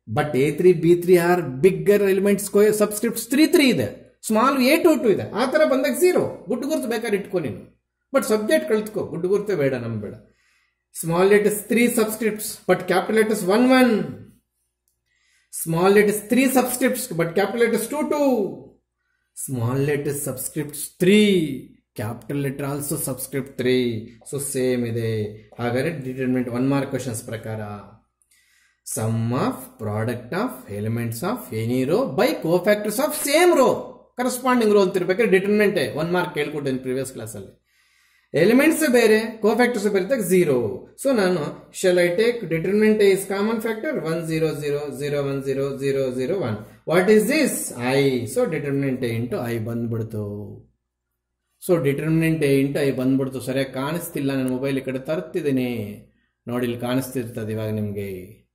but A three B three are bigger elements subscripts three three ಇದೆ, small A two two ಇದೆ. ಆ ಥರ ಬಂದಾಗ zero, ಗುಟ್ಟು ಗುರ್ತು ಬೇಕಾದ್ರೆ ಇಟ್ಕೊ ನೀನು, ಬಟ್ ಸಬ್ಜೆಕ್ಟ್ ಕಳ್ತ್ಕೋ, ಗುಟ್ಟು ಗುರ್ತೆ ಬೇಡ, ನಮ್ಗೆ ಬೇಡ. Small letters three subscripts but capital letters one one. Small letters three subscripts but capital letters two two. Small letters subscripts three, capital letter also subscript three. So same ಇದೆ. ಹಾಗಾದ್ರೆ determinant one mark questions ಪ್ರಕಾರ sum of product of elements of any row by cofactors of same row, corresponding row ಅಂತ ಇರ್ಬೇಕಾದ್ರೆ determinant one mark ಕೇಳ್ಕೊಟ್ಟೇನೆ previous ಕ್ಲಾಸಲ್ಲಿ. Elements ಬೇರೆ cofactors ಬೇರೆ zero. So ನಾನು shall I take determinant is common factor one zero zero zero one zero zero zero one. What is this? I. So determinant A into I ಬಂದ್ಬಿಡ್ತು. So determinant A into I ಬಂದ್ಬಿಡ್ತು. ಸರಿಯಾಗಿ ಕಾಣಿಸ್ತಿಲ್ಲ, ನನ್ನ mobile ಈ ಕಡೆ ತರ್ತಿದ್ದೀನಿ ನೋಡಿ, ಇಲ್ಲಿ ಕಾಣಿಸ್ತಿರ್ತದೆ ಇವಾಗ ನಿಮಗೆ.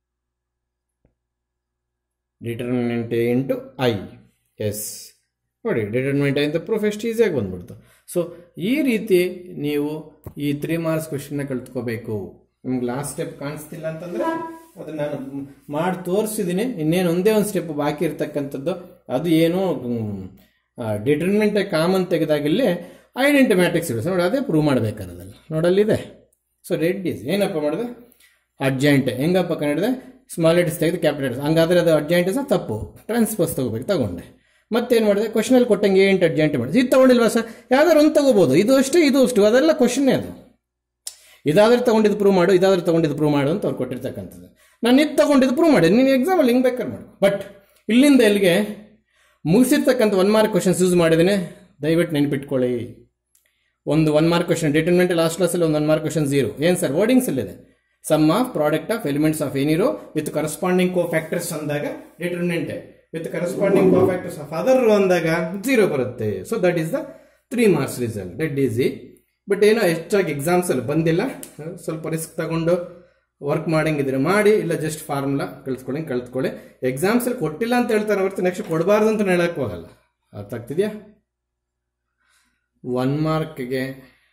Determinant A into I, yes ನೋಡಿ ಡಿಟರ್ಮಿನೆಂಟ್ ಐ ಅಂತ ಪ್ರೂಫ್ ಎಷ್ಟು ಈಸಿಯಾಗಿ ಬಂದ್ಬಿಡ್ತು. ಸೊ ಈ ರೀತಿ ನೀವು ಈ ತ್ರೀ ಮಾರ್ಕ್ಸ್ ಕ್ವೆಶನ್ನ ಕಲ್ತ್ಕೋಬೇಕು. ನಿಮ್ಗೆ ಲಾಸ್ಟ್ ಸ್ಟೆಪ್ ಕಾಣಿಸ್ತಿಲ್ಲ ಅಂತಂದ್ರೆ ಅದನ್ನ ನಾನು ಮಾಡಿ ತೋರಿಸಿದ್ದೀನಿ. ಇನ್ನೇನು ಒಂದೇ ಒಂದು ಸ್ಟೆಪ್ ಬಾಕಿ ಇರ್ತಕ್ಕಂಥದ್ದು, ಅದು ಏನು ಡಿಟರ್ಮಿನೆಂಟ್ ಕಾಮನ್ ತೆಗೆದಾಗಿಲ್ಲೇ ಐಡೆಂಟಿ ಮ್ಯಾಟ್ರಿಕ್ಸ್ ಇರುತ್ತೆ ನೋಡಿ, ಅದೇ ಪ್ರೂವ್ ಮಾಡಬೇಕಾರದಲ್ಲ ನೋಡಲ್ಲಿದೆ. ಸೊ ರೆಡ್ ಈಸ್ ಏನಪ್ಪ ಮಾಡಿದೆ? ಅಡ್ಜಾಯಿಂಟ್. ಹೆಂಗಪ್ಪ ಕಂಡಿಡಿದೆ? ಸ್ಮಾಲ್ ಲೆಟರ್ಸ್ ತೆಗೆದು ಕ್ಯಾಪಿಟಲ್ ಲೆಟರ್ಸ್. ಹಂಗಾದ್ರೆ ಅದು ಅಡ್ಜಾಯಿಂಟ್ ಸಹ ತಪ್ಪು, ಟ್ರಾನ್ಸ್ಪೋಸ್ ತಗೋಬೇಕು. ತಗೊಂಡೆ ಮತ್ತೇನು ಮಾಡಿದೆ? ಕ್ವಶನಲ್ಲಿ ಕೊಟ್ಟಂಗೆ ಏ ಇಂಟು ಅಡ್ಜಾಯಿಂಟ್ ಮಾಡಿದೆ. ಇದು ತಗೊಂಡಿಲ್ವಾ ಸರ್? ಯಾವ್ದಾದ್ರು ಒಂದು ತಗೋಬಹುದು, ಇದು ಅಷ್ಟೇ ಇದು ಅಷ್ಟು, ಅದೆಲ್ಲ ಕ್ವಶನ್ನೇ ಅದು. ಇದಾದ್ರೆ ತಗೊಂಡಿದ್ದು ಪ್ರೂವ್ ಮಾಡು, ಇದಾದ್ರೆ ತಗೊಂಡಿದ್ದು ಪ್ರೂವ್ ಮಾಡು ಅಂತ ಅವ್ರು ಕೊಟ್ಟಿರ್ತಕ್ಕಂಥದ್ದು. ನಾನು ಇದು ತಗೊಂಡಿದ್ದು ಪ್ರೂವ್ ಮಾಡಿ, ನೀನು ಎಕ್ಸಾಮಲ್ಲಿ ಹಿಂಗೆ ಬೇಕಾದ್ರೆ ಮಾಡು. ಬಟ್ ಇಲ್ಲಿಂದ ಇಲ್ಲಿಗೆ ಮುಗಿಸಿರ್ತಕ್ಕಂಥ ಒನ್ ಮಾರ್ಕ್ ಕ್ವಶನ್ಸ್ ಯೂಸ್ ಮಾಡಿದ್ದೀನಿ, ದಯವಿಟ್ಟು ನೆನ್ಪಿಟ್ಕೊಳ್ಳಿ. ಒಂದು one mark question determinant last ಕ್ಲಾಸಲ್ಲಿ ಒಂದು ಒನ್ ಮಾರ್ಕ್ ಕ್ವಶನ್ ಝೀರೋ. ಏನು ಸರ್ ವರ್ಡಿಂಗ್ಸ್ ಅಲ್ಲಿದೆ? Sum of product of elements of any row with corresponding cofactors ಅಂದಾಗ determinant, with corresponding cofactors of other row ಅಂದಾಗ zero ಬರುತ್ತೆ. So that is the three marks result. Dead easy. But ಏನೋ ಹೆಚ್ಚಾಗಿ exams ಅಲ್ಲಿ ಬಂದಿಲ್ಲ, ಸ್ವಲ್ಪ risk ತಗೊಂಡು work ಮಾಡಂಗಿದ್ರೆ ಮಾಡಿ, ಇಲ್ಲ ಜಸ್ಟ್ ಫಾರ್ಮುಲಾ ಕಲ್ತ್ಕೊಳ್ಳಿ ಕಲ್ತ್ಕೊಳ್ಳಿ. ಎಕ್ಸಾಮ್ಸ್ ಅಲ್ಲಿ ಕೊಟ್ಟಿಲ್ಲ ಅಂತ ಹೇಳ್ತಾರೆ ಹೊರತು ನೆಕ್ಸ್ಟ್ ಕೊಡಬಾರ್ದು ಅಂತ ಹೇಳಕ್ ಹೋಗಲ್ಲ. ಅರ್ಥ ಆಗ್ತಿದ್ಯಾ? ಒನ್ ಮಾರ್ಕ್ಗೆ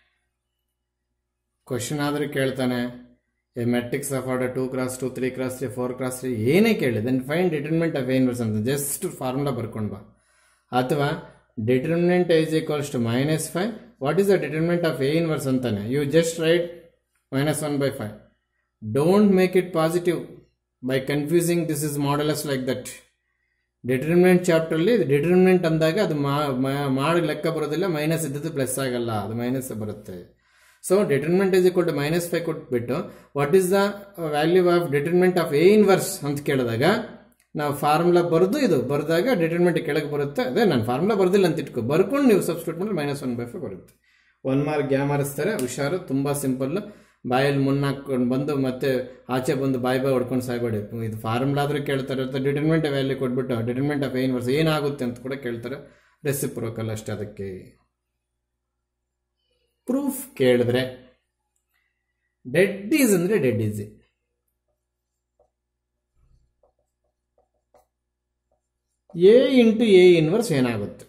ಕ್ವಶನ್ ಆದ್ರೆ ಕೇಳ್ತಾನೆ, A matrix of order two cross two three cross three four cross three ಏನೇ ಕೇಳಿ, then find determinant of A inverse ಅಂತ ಜಸ್ಟ್ ಫಾರ್ಮುಲಾ ಬರ್ಕೊಂಡು ಬಾ. ಅಥವಾ determinant is equals to minus five, what is the determinant of A inverse ಅಂತಾನೆ, you just write minus one by five. Don't make it positive by confusing this is ಮಾಡಲಸ್ like that. Determinant ಚಾಪ್ಟರ್ಲಿ determinant ಅಂದಾಗ ಅದು ಮಾಡಿ ಲೆಕ್ಕ ಬರೋದಿಲ್ಲ, minus ಇದ್ದದ್ದು plus ಆಗಲ್ಲ, ಅದು ಮೈನಸ್ ಬರುತ್ತೆ. So determinant is equal to minus five ಕೊಟ್ಬಿಟ್ಟು what is the value of determinant of A inverse ಅಂತ ಕೇಳಿದಾಗ ನಾವು ಫಾರ್ಮುಲಾ ಬರೆದು ಇದು ಬರೆದಾಗ ಡಿಟರ್ಮಿನೆಂಟ್ ಕೆಳಗೆ ಬರುತ್ತೆ. ಅದೇ ನಾನು ಫಾರ್ಮುಲಾ ಬರ್ದಿಲ್ಲ ಅಂತ ಇಟ್ಕೊ, ಬರ್ಕೊಂಡು ನೀವು ಸಬ್ಸ್ಟಿಟ್ಯೂಟ್ ಮಾಡಿದ್ರೆ ಮೈನಸ್ ಒನ್ ಬೈ ಫೈವ್ ಬರುತ್ತೆ. ಒನ್ ಮಾರ್ಕ್ ಗ್ಯಾ ಮಾರಿಸ್ತಾರೆ, ಹುಷಾರು, ತುಂಬ ಸಿಂಪಲ್. ಬಾಯಲ್ಲಿ ಮುನ್ನಾಕೊಂಡು ಬಂದು ಮತ್ತೆ ಆಚೆ ಬಂದು ಬಾಯಿ ಬಾಯಿ ಹೊಡ್ಕೊಂಡು ಸಾಯ್ಬೇಡಿ. ಇದು ಫಾರ್ಮುಲಾ ಆದರೂ ಕೇಳ್ತಾರೆ, ಡಿಟರ್ಮಿನೆಂಟ್ ವ್ಯಾಲ್ಯೂ ಕೊಟ್ಬಿಟ್ಟು ಡಿಟರ್ಮಿನೆಂಟ್ ಆಫ್ ಎ ಇನ್ವರ್ಸ್ ಏನಾಗುತ್ತೆ ಅಂತ ಕೂಡ ಕೇಳ್ತಾರೆ. ರೆಸಿಪ್ರೋಕಲ್ ಅಷ್ಟೇ. ಅದಕ್ಕೆ ಪ್ರೂಫ್ ಕೇಳಿದ್ರೆ ಡೆಡ್ ಈಸ್ ಅಂದ್ರೆ dead easy. A into A inverse ಏನಾಗುತ್ತೆ?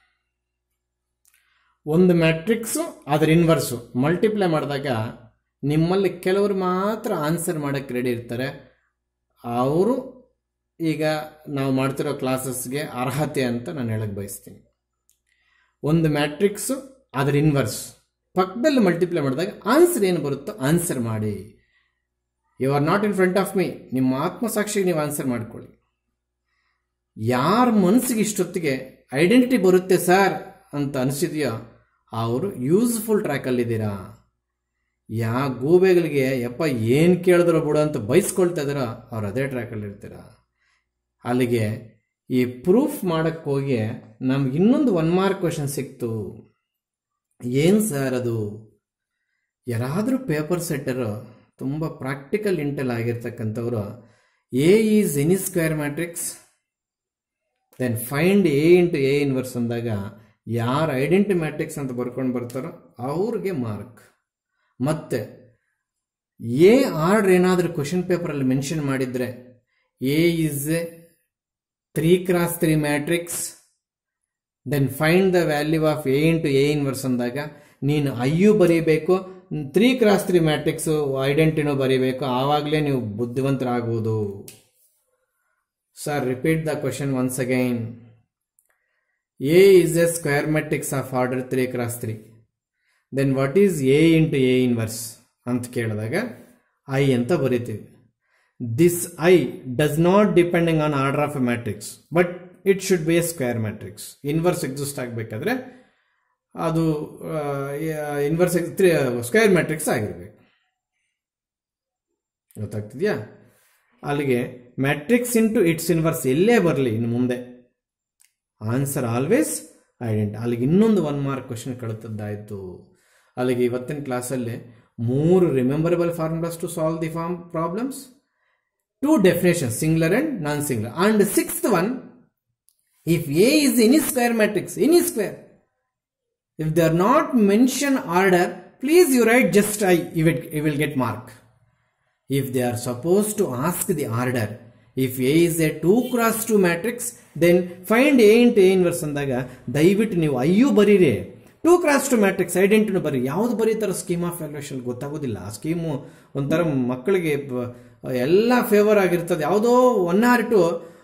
ಒಂದು ಮ್ಯಾಟ್ರಿಕ್ಸು ಅದರ ಇನ್ವರ್ಸು ಮಲ್ಟಿಪ್ಲೈ ಮಾಡಿದಾಗ ನಿಮ್ಮಲ್ಲಿ ಕೆಲವರು ಮಾತ್ರ ಆನ್ಸರ್ ಮಾಡೋಕ್ಕೆ ರೆಡಿ ಇರ್ತಾರೆ. ಅವರು ಈಗ ನಾವು ಮಾಡ್ತಿರೋ ಕ್ಲಾಸಸ್ಗೆ ಅರ್ಹತೆ ಅಂತ ನಾನು ಹೇಳಕ್ಕೆ ಬಯಸ್ತೀನಿ. ಒಂದು ಮ್ಯಾಟ್ರಿಕ್ಸು ಅದರ ಇನ್ವರ್ಸ್ ಪಕ್ಕದಲ್ಲಿ ಮಲ್ಟಿಪ್ಲೈ ಮಾಡಿದಾಗ ಆನ್ಸರ್ ಏನು ಬರುತ್ತೋ ಆನ್ಸರ್ ಮಾಡಿ. You are not in front of me, ನಿಮ್ಮ ಆತ್ಮಸಾಕ್ಷಿಗೆ ನೀವು ಆನ್ಸರ್ ಮಾಡ್ಕೊಳ್ಳಿ. ಯಾರ ಮನಸ್ಸಿಗೆ ಇಷ್ಟೊತ್ತಿಗೆ ಐಡೆಂಟಿಟಿ ಬರುತ್ತೆ ಸರ್ ಅಂತ ಅನಿಸಿದೆಯೋ ಅವರು ಯೂಸ್ಫುಲ್ ಟ್ರ್ಯಾಕಲ್ಲಿದ್ದೀರಾ. ಯಾ ಗೂಬೆಗಳಿಗೆ ಯಪ್ಪ ಏನು ಕೇಳಿದ್ರು ಬಿಡು ಅಂತ ಬಯಸ್ಕೊಳ್ತಾ ಇದ್ದಾರೋ ಅವ್ರು ಅದೇ ಟ್ರ್ಯಾಕಲ್ಲಿ ಇರ್ತೀರ. ಅಲ್ಲಿಗೆ ಈ ಪ್ರೂಫ್ ಮಾಡೋಕ್ಕೆ ಹೋಗಿ ನಮ್ಗೆ ಇನ್ನೊಂದು ಒನ್ ಮಾರ್ಕ್ ಕ್ವಶನ್ ಸಿಕ್ತು. ಏನು ಸರ್ ಅದು? ಯಾರಾದರೂ ಪೇಪರ್ ಸೆಟ್ಟರು ತುಂಬ ಪ್ರಾಕ್ಟಿಕಲ್ ಇಂಟೆಲ್ ಆಗಿರ್ತಕ್ಕಂಥವ್ರು A is any square matrix then find A into A inverse ಅಂದಾಗ ಯಾರು ಐಡೆಂಟಿ ಮ್ಯಾಟ್ರಿಕ್ಸ್ ಅಂತ ಬರ್ಕೊಂಡು ಬರ್ತಾರೋ ಅವ್ರಿಗೆ ಮಾರ್ಕ್. ಮತ್ತೆ ಎ ಆರ್ಡರ್ ಏನಾದರೂ ಕ್ವಶನ್ ಪೇಪರಲ್ಲಿ ಮೆನ್ಷನ್ ಮಾಡಿದರೆ A is A three cross three matrix then find the value of A into A inverse ಅಂದಾಗ ನೀನು ಐಯು ಬರೀಬೇಕು, ತ್ರೀ ಕ್ರಾಸ್ ತ್ರೀ ಮ್ಯಾಟ್ರಿಕ್ಸು ಐಡೆಂಟಿನೂ ಬರೀಬೇಕು. ಆವಾಗಲೇ ನೀವು ಬುದ್ಧಿವಂತರಾಗುವುದು. Sir, repeat the question once again. A is a square matrix of order three cross three. Then what is A into A inverse? ಅಂತ ಕೇಳಿದಾಗ I ಅಂತ ಬರೀತೀವಿ. This I does not depending on order of a matrix, but it should be a square matrix. Inverse exist ಆಗಬೇಕಾದ್ರೆ ಅದು inverse square matrix ಆಗಿರ್ಬೇಕು. ಗೊತ್ತಾಗ್ತಿದ್ಯಾ? ಅಲ್ಲಿಗೆ matrix into it's inverse ಎಲ್ಲೇ ಬರಲಿ ಇನ್ನು ಮುಂದೆ ಆನ್ಸರ್ ಆಲ್ವೇಸ್ ಐಡೆಂಟಿ. ಅಲ್ಲಿಗೆ ಇನ್ನೊಂದು ಒನ್ ಮಾರ್ಕ್ ಕ್ವಶನ್ ಕಳಿತದ್ದಾಯಿತು. ಅಲ್ಲಿಗೆ ಇವತ್ತಿನ ಕ್ಲಾಸಲ್ಲಿ ಮೂರು rememberable formulas to solve the form problems, two definition singular and non singular, and sixth one, if A is any square matrix, any square, if they are not mentioned order, please you write just I, you will, you will get mark. If they are supposed to ask the order, if A is a two cross two matrix, then find A into A inverse ಅಂದಾಗ ದಯವಿಟ್ಟು ನೀವು I ಬರೀರಿ, two cross two matrix ಐಡೆಂಟಿನ ಬರೀ. ಯಾವ್ದು ಬರೀತಾರೋ scheme of valuation ಗೊತ್ತಾಗೋದಿಲ್ಲ. ಆ scheme ಒಂಥರ ಮಕ್ಕಳಿಗೆ ಎಲ್ಲ ಫೇವರ್ ಆಗಿರ್ತದೆ. ಯಾವುದೋ one or two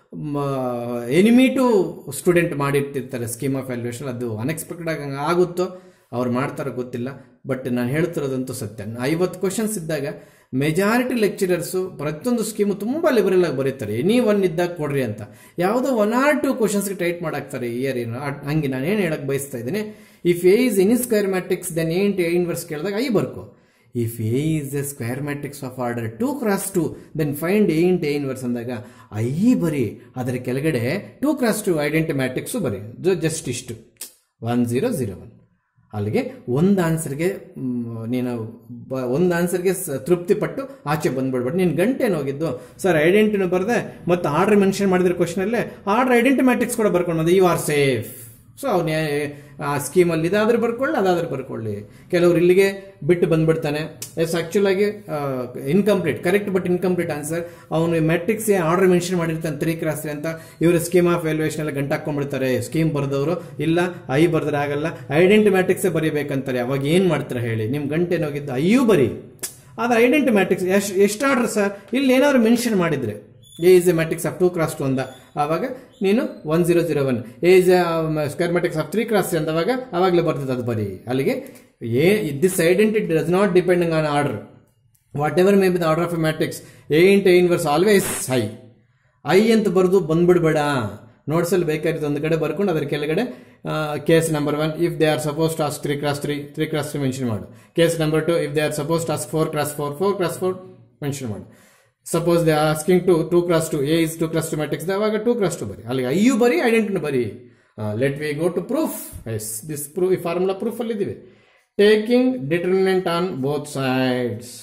enemy to student ಮಾಡಿರ್ತಿರ್ತಾರೆ ಸ್ಕೀಮ್ ಆಫ್ ವ್ಯಾಲ್ಯೂಯೇಷನ್. ಅದು ಅನ್ಎಕ್ಸ್ಪೆಕ್ಟೆಡ್ ಆಗಿ ಹಂಗೆ ಆಗುತ್ತೋ ಅವ್ರು ಮಾಡ್ತಾರೋ ಗೊತ್ತಿಲ್ಲ, ಬಟ್ ನಾನು ಹೇಳ್ತಿರೋದಂತೂ ಸತ್ಯ. ಐವತ್ತು ಕ್ವಶನ್ಸ್ ಇದ್ದಾಗ ಮೆಜಾರಿಟಿ ಲೆಕ್ಚರರ್ಸು ಪ್ರತಿಯೊಂದು ಸ್ಕೀಮು ತುಂಬ ಲಿಬರಲ್ ಆಗಿ ಬರೀತಾರೆ. ಎನಿ ಒನ್ ಇದ್ದಾಗ ಕೊಡ್ರಿ ಅಂತ. ಯಾವುದೋ ಒನ್ ಆರ್ ಟು ಕ್ವಶನ್ಸ್ಗೆ ಟೈಟ್ ಮಾಡಾಕ್ತಾರೆ ಇಯರ್ ಏನು. ಹಂಗೆ ನಾನು ಏನು ಹೇಳಕ್ಕೆ ಬಯಸ್ತಾ ಇದ್ದೀನಿ, if A is any square matrix then A into A inverse ಕೇಳಿದಾಗ ಐ ಬರ್ಕೋ. If A is a square matrix of order two cross two, then find A into A inverse ಅಂದಾಗ I ಬರಿ, ಅದರ ಕೆಳಗಡೆ two cross two identity matrix ಬರಿ. Just ಇಷ್ಟು one zero zero one. ಅಲ್ಲಿಗೆ ಒಂದು ಆನ್ಸರ್ಗೆ ನೀನು ಒಂದು ಆನ್ಸರ್ಗೆ ತೃಪ್ತಿ ಪಟ್ಟು ಆಚೆ ಬಂದ್ಬಿಡ್ಬೇಡಿ. ನೀನು ಗಂಟೆನ ಹೋಗಿದ್ದು ಸರ್ ಐಡೆಂಟಿನೂ ಬರದೆ ಮತ್ತು ಆರ್ಡರ್ ಮೆನ್ಷನ್ ಮಾಡಿದ್ರೆ ಕ್ವಶನಲ್ಲೇ ಆರ್ಡರ್ ಐಡೆಂಟಿ ಮ್ಯಾಟ್ರಿಕ್ಸ್ ಕೂಡ ಬರ್ಕೊಂಡು ಬಂದೆ, ಯು ಆರ್ ಸೇಫ್. ಸೊ ಅವನು ಆ ಸ್ಕೀಮಲ್ಲಿ ಇದಾದ್ರೆ ಬರ್ಕೊಳ್ಳಿ, ಅದಾದ್ರೆ ಬರ್ಕೊಳ್ಳಿ. ಕೆಲವರು ಇಲ್ಲಿಗೆ ಬಿಟ್ಟು ಬಂದ್ಬಿಡ್ತಾನೆ. ಎಸ್ ಆ್ಯಕ್ಚುಲಾಗಿ incomplete, correct but incomplete answer. ಅವನು ಮ್ಯಾಟ್ರಿಕ್ಸ್ ಆರ್ಡರ್ ಮೆನ್ಷನ್ ಮಾಡಿರ್ತಾನೆ ತ್ರೀ ಕ್ರಾಸ್ ತ್ರೀ ಅಂತ. ಇವರು ಸ್ಕೀಮ್ ಆಫ್ ವ್ಯಾಲ್ಯೂಯೇಷನ್ ಎಲ್ಲ ಗಂಟೆ ಹಾಕೊಂಡ್ಬಿಡ್ತಾರೆ. ಸ್ಕೀಮ್ ಬರೆದವರು ಇಲ್ಲ ಐ ಬರೆದ್ರೆ ಆಗಲ್ಲ, ಐಡೆಂಟಿ ಮ್ಯಾಟ್ರಿಕ್ಸೇ ಬರೀಬೇಕಂತಾರೆ. ಅವಾಗ ಏನು ಮಾಡ್ತಾರೆ ಹೇಳಿ? ನಿಮ್ಮ ಗಂಟೆ ಹೋಗಿದ್ದು ಐಯೂ ಬರೀ, ಆದರೆ ಐಡೆಂಟಿ ಮ್ಯಾಟ್ರಿಕ್ಸ್ ಎಷ್ಟು ಎಷ್ಟು ಆರ್ಡರ್ ಸರ್ ಇಲ್ಲಿ ಏನಾದ್ರು ಮೆನ್ಷನ್ ಮಾಡಿದರೆ A is a matrix of two cross two ಅಂದ ಆವಾಗ ನೀನು one zero zero one, A is square matrix of three cross ಅಂದವಾಗ ಆವಾಗಲೇ ಬರ್ತದೆ ಅದು ಬರೀ. ಅಲ್ಲಿಗೆ A this identity does not depending on order, whatever may be the order of A matrix. A into A inverse always I. I ಅಂತ ಬರೆದು ಬಂದ್ಬಿಡ್ಬೇಡ. ನೋಟ್ಸಲ್ಲಿ ಬೇಕಾಗಿತ್ತು ಒಂದು ಕಡೆ ಬರ್ಕೊಂಡು ಅದರ ಕೆಳಗಡೆ case number one, if they are suppose to ask three cross three, three cross three mention ಮಾಡು. Case number two, if they are suppose to ask four cross four, four cross four mention ಮಾಡು. Suppose they are asking to two cross two, A is two cross two matrix ಅವಾಗ two cross two ಬರಿ. ಅಲ್ಲಿಗೆ ಐಯು ಬರಿ, ಐಡೆಂಟಿನ ಬರಿ. Let we go to proof. Yes this proof, ಈ formula proof ಅಲ್ಲಿ ಇದ್ದೀವಿ. Taking determinant on both sides.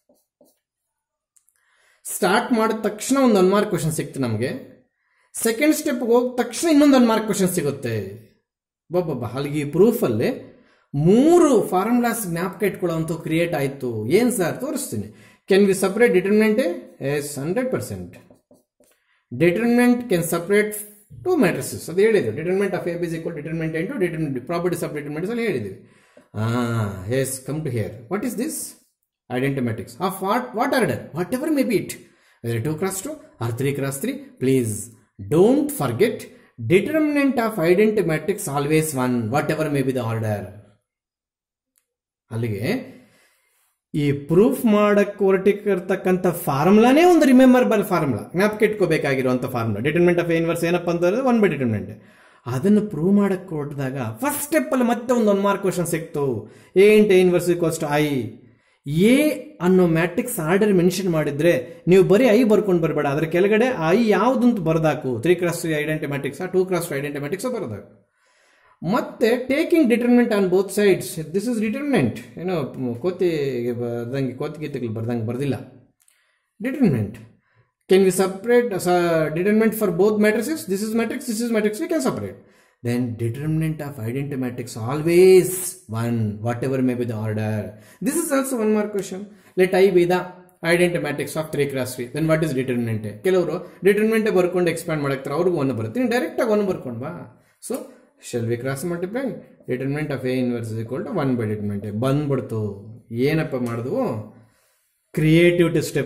Start ಮಾಡಿದ ತಕ್ಷಣ ಒಂದು ಒನ್ ಮಾರ್ಕ್ ಕ್ವಶನ್ ಸಿಕ್ತು ನಮಗೆ. ಸೆಕೆಂಡ್ ಸ್ಟೆಪ್ ಹೋದ ತಕ್ಷಣ ಇನ್ನೊಂದು ಒನ್ ಮಾರ್ಕ್ ಕ್ವಶನ್ ಸಿಗುತ್ತೆ. ಬಾಬಾ ಅಲ್ಲಿಗೆ ಈ ಪ್ರೂಫಲ್ಲಿ ಮೂರು ಫಾರ್ಮುಲಾಸ್ ಜ್ಞಾಪಕ ಇಟ್ಕೊಳ್ಳೋಂಥ ಕ್ರಿಯೇಟ್ ಆಯಿತು. ಏನು ಸರ್ ತೋರಿಸ್ತೀನಿ. Can we separate determinant A? Yes, one hundred percent. Determinant can separate two matrices. ಅದು ಹೇಳಿದ್ರು. Determinant of A is equal to determinant into determinant. Properties of determinant ಅಲ್ಲಿ ಹೇಳಿದ್ವಿ. Ah, yes, come to here. What is this? Identity matrix. Of what? What order? Whatever may be it. Whether two cross two or three cross three. Please don't forget determinant of identity matrix always one. Whatever may be the order. ಅಲ್ಲಿಗೆ ಈ proof ಮಾಡಕ್ಕೆ ಹೊರಟಿರ್ತಕ್ಕಂಥ ಫಾರ್ಮುಲಾನೇ ಒಂದು rememberable formula, ಜ್ಞಾಪಕ ಇಟ್ಕೋಬೇಕಾಗಿರುವಂಥ formula. Determinant of A inverse ಏನಪ್ಪ ಅಂತಂದ್ರೆ one by determinant. ಅದನ್ನು prove ಮಾಡಕ್ಕೆ ಹೊರಟಿದಾಗ ಫಸ್ಟ್ ಸ್ಟೆಪ್ಪಲ್ಲಿ ಮತ್ತೆ ಒಂದು ಒನ್ ಮಾರ್ಕ್ ಕ್ವಶನ್ ಸಿಕ್ತು. A into A inverse equals to I. A ಅನ್ನೋ ಮ್ಯಾಟ್ರಿಕ್ಸ್ ಆರ್ಡರ್ ಮೆನ್ಷನ್ ಮಾಡಿದ್ರೆ ನೀವು ಬರೀ ಐ ಬರ್ಕೊಂಡು ಬರಬೇಡ, ಅದರ ಕೆಳಗಡೆ ಐ ಯಾವುದಂತ ಬರ್ದಾಕು. Three cross three identity matrix, two cross two identity matrix ಬರ್ದಾಕು. ಮತ್ತೆ taking determinant on both sides. This is determinant. ಏನೋ ಕೋತಿಗೆ ಬರ್ದಂಗೆ ಕೋತಿ ಗೀತೆಗಳು ಬರ್ದಂಗೆ ಬರ್ದಿಲ್ಲ. Determinant. Can we separate determinant for both matrices? This is matrix, this is matrix, we can separate. Then determinant of identity matrix always one, whatever may be the order. This is also one mark question. Let I B the identity matrix of three cross three. Then what is determinant? ಕೆಲವರು ಡಿಟರ್ಮಿನೆಂಟೇ ಬರ್ಕೊಂಡು expand ಮಾಡಾಕ್ತಾರೆ, ಅವ್ರಿಗೂ ಒಂದು ಬರುತ್ತೆ. ನೀವು ಡೈರೆಕ್ಟಾಗಿ ಒಂದು ಬರ್ಕೊಂಡು ಬಾ. So shall we cross multiply? Determinant of A inverse is equal to one by determinant A. ಬಂದ್ಬಿಡ್ತು. ಏನಪ್ಪ ಮಾಡಿದ್ವು? Creativity step.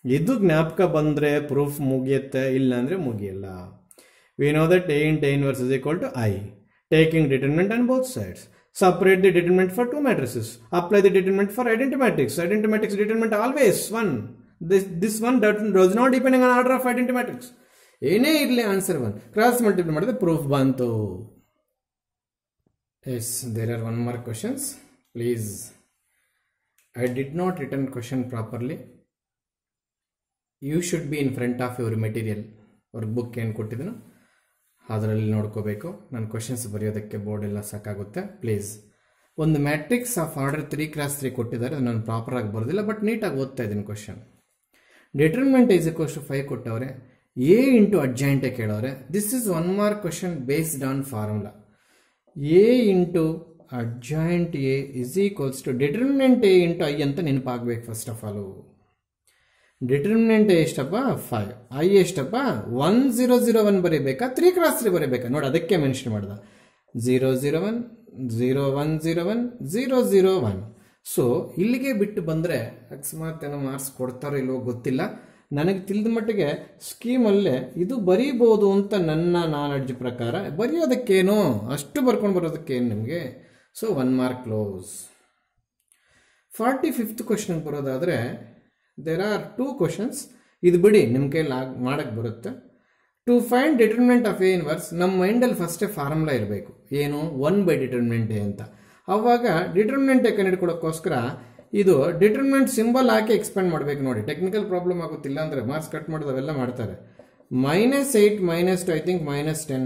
ಇದು ಜ್ಞಾಪಕ ಬಂದರೆ ಪ್ರೂಫ್ ಮುಗಿಯುತ್ತೆ, ಇಲ್ಲ ಅಂದರೆ ಮುಗಿಯಲ್ಲ. We know that A into A inverse is equal to I. Taking determinant on both sides. Separate the determinant for two matrices. Apply the determinant for identity matrix. Identity matrix determinant always one. This, this one does, does not depend on order of identity matrix. ಏನೇ ಇರಲಿ answer one. Cross multiply ಮಾಡಿದ್ರೆ proof ಬಂತು. Yes, there are one mark questions. Please, I did not return question properly. You should be in front of your material. Workbook ಏನು ಕೊಟ್ಟಿದ್ದೀನೋ ಅದರಲ್ಲಿ ನೋಡ್ಕೋಬೇಕು. ನಾನು questions ಬರೆಯೋದಕ್ಕೆ ಬೋರ್ಡ್ ಎಲ್ಲ ಸಾಕಾಗುತ್ತೆ. ಪ್ಲೀಸ್, ಒಂದು matrix of order three cross three ಕೊಟ್ಟಿದ್ದಾರೆ, ನಾನು ಪ್ರಾಪರಾಗಿ ಬರೋದಿಲ್ಲ, ಬಟ್ ನೀಟಾಗಿ ಓದ್ತಾ ಇದ್ದೀನಿ question. Determinant is equals to five ಕೊಟ್ಟವ್ರೆ, ಎ ಇಂಟು ಅಡ್ಜಾಯಿಂಟೇ ಕೇಳೋರೆ. This is one mark question based on formula. A into adjoint A is equals to determinant A into I ಅಂತ ನೆನಪಾಗಬೇಕು. ಫಸ್ಟ್ ಆಫ್ ಆಲು ಡಿಟರ್ಮಿನೆಂಟ್ ಎಷ್ಟಪ್ಪ? Five. I ಎಷ್ಟಪ್ಪ? One zero zero one ಬರೀಬೇಕಾ, three cross three ಬರೀಬೇಕಾ? ನೋಡಿ, ಅದಕ್ಕೆ mention ಮಾಡ್ದ. Zero zero one zero one zero one zero zero one. So ಇಲ್ಲಿಗೆ ಬಿಟ್ಟು ಬಂದರೆ ಅಕಸ್ಮಾತ್ ಏನೋ ಮಾರ್ಕ್ಸ್ ಕೊಡ್ತಾರೋ ಇಲ್ವೋ ಗೊತ್ತಿಲ್ಲ. ನನಗೆ ತಿಳಿದ ಮಟ್ಟಿಗೆ ಸ್ಕೀಮಲ್ಲೇ ಇದು ಬರೀಬೋದು ಅಂತ ನನ್ನ ನಾಲೆಡ್ಜ್ ಪ್ರಕಾರ. ಬರೆಯೋದಕ್ಕೇನೋ ಅಷ್ಟು ಬರ್ಕೊಂಡು ಬರೋದಕ್ಕೇನು ನಿಮಗೆ. So one mark close. Forty fifth ಕ್ವಶನ್ಗೆ ಬರೋದಾದರೆ ದೇರ್ ಆರ್ ಟೂ ಕ್ವಶನ್ಸ್. ಇದು ಬಿಡಿ, ನಿಮ್ಮ ಕೈಲಿ ಆಗ ಮಾಡೋಕ್ಕೆ ಬರುತ್ತೆ. To find determinant of A inverse, ನಮ್ಮ ಮೈಂಡಲ್ಲಿ ಫಸ್ಟೇ ಫಾರ್ಮುಲಾ ಇರಬೇಕು. ಏನು? ಒನ್ ಬೈ ಡಿಟರ್ಮಿನೆಂಟ್ ಎ ಅಂತ. ಆವಾಗ ಡಿಟರ್ಮಿನೆಂಟ್ ಎ ಕಂಡುಹಿಡ್ಕೊಳಕ್ಕೋಸ್ಕರ ಇದು ಡಿಟರ್ಮಿನೆಂಟ್ ಸಿಂಬಲ್ ಹಾಕಿ ಎಕ್ಸ್ಪ್ಯಾಂಡ್ ಮಾಡಬೇಕು. ನೋಡಿ, ಟೆಕ್ನಿಕಲ್ ಪ್ರಾಬ್ಲಮ್ ಆಗುತ್ತಿಲ್ಲ ಅಂದರೆ ಮಾರ್ಕ್ಸ್ ಕಟ್ ಮಾಡೋದು ಅವೆಲ್ಲ ಮಾಡ್ತಾರೆ. Minus eight minus two I think minus ten.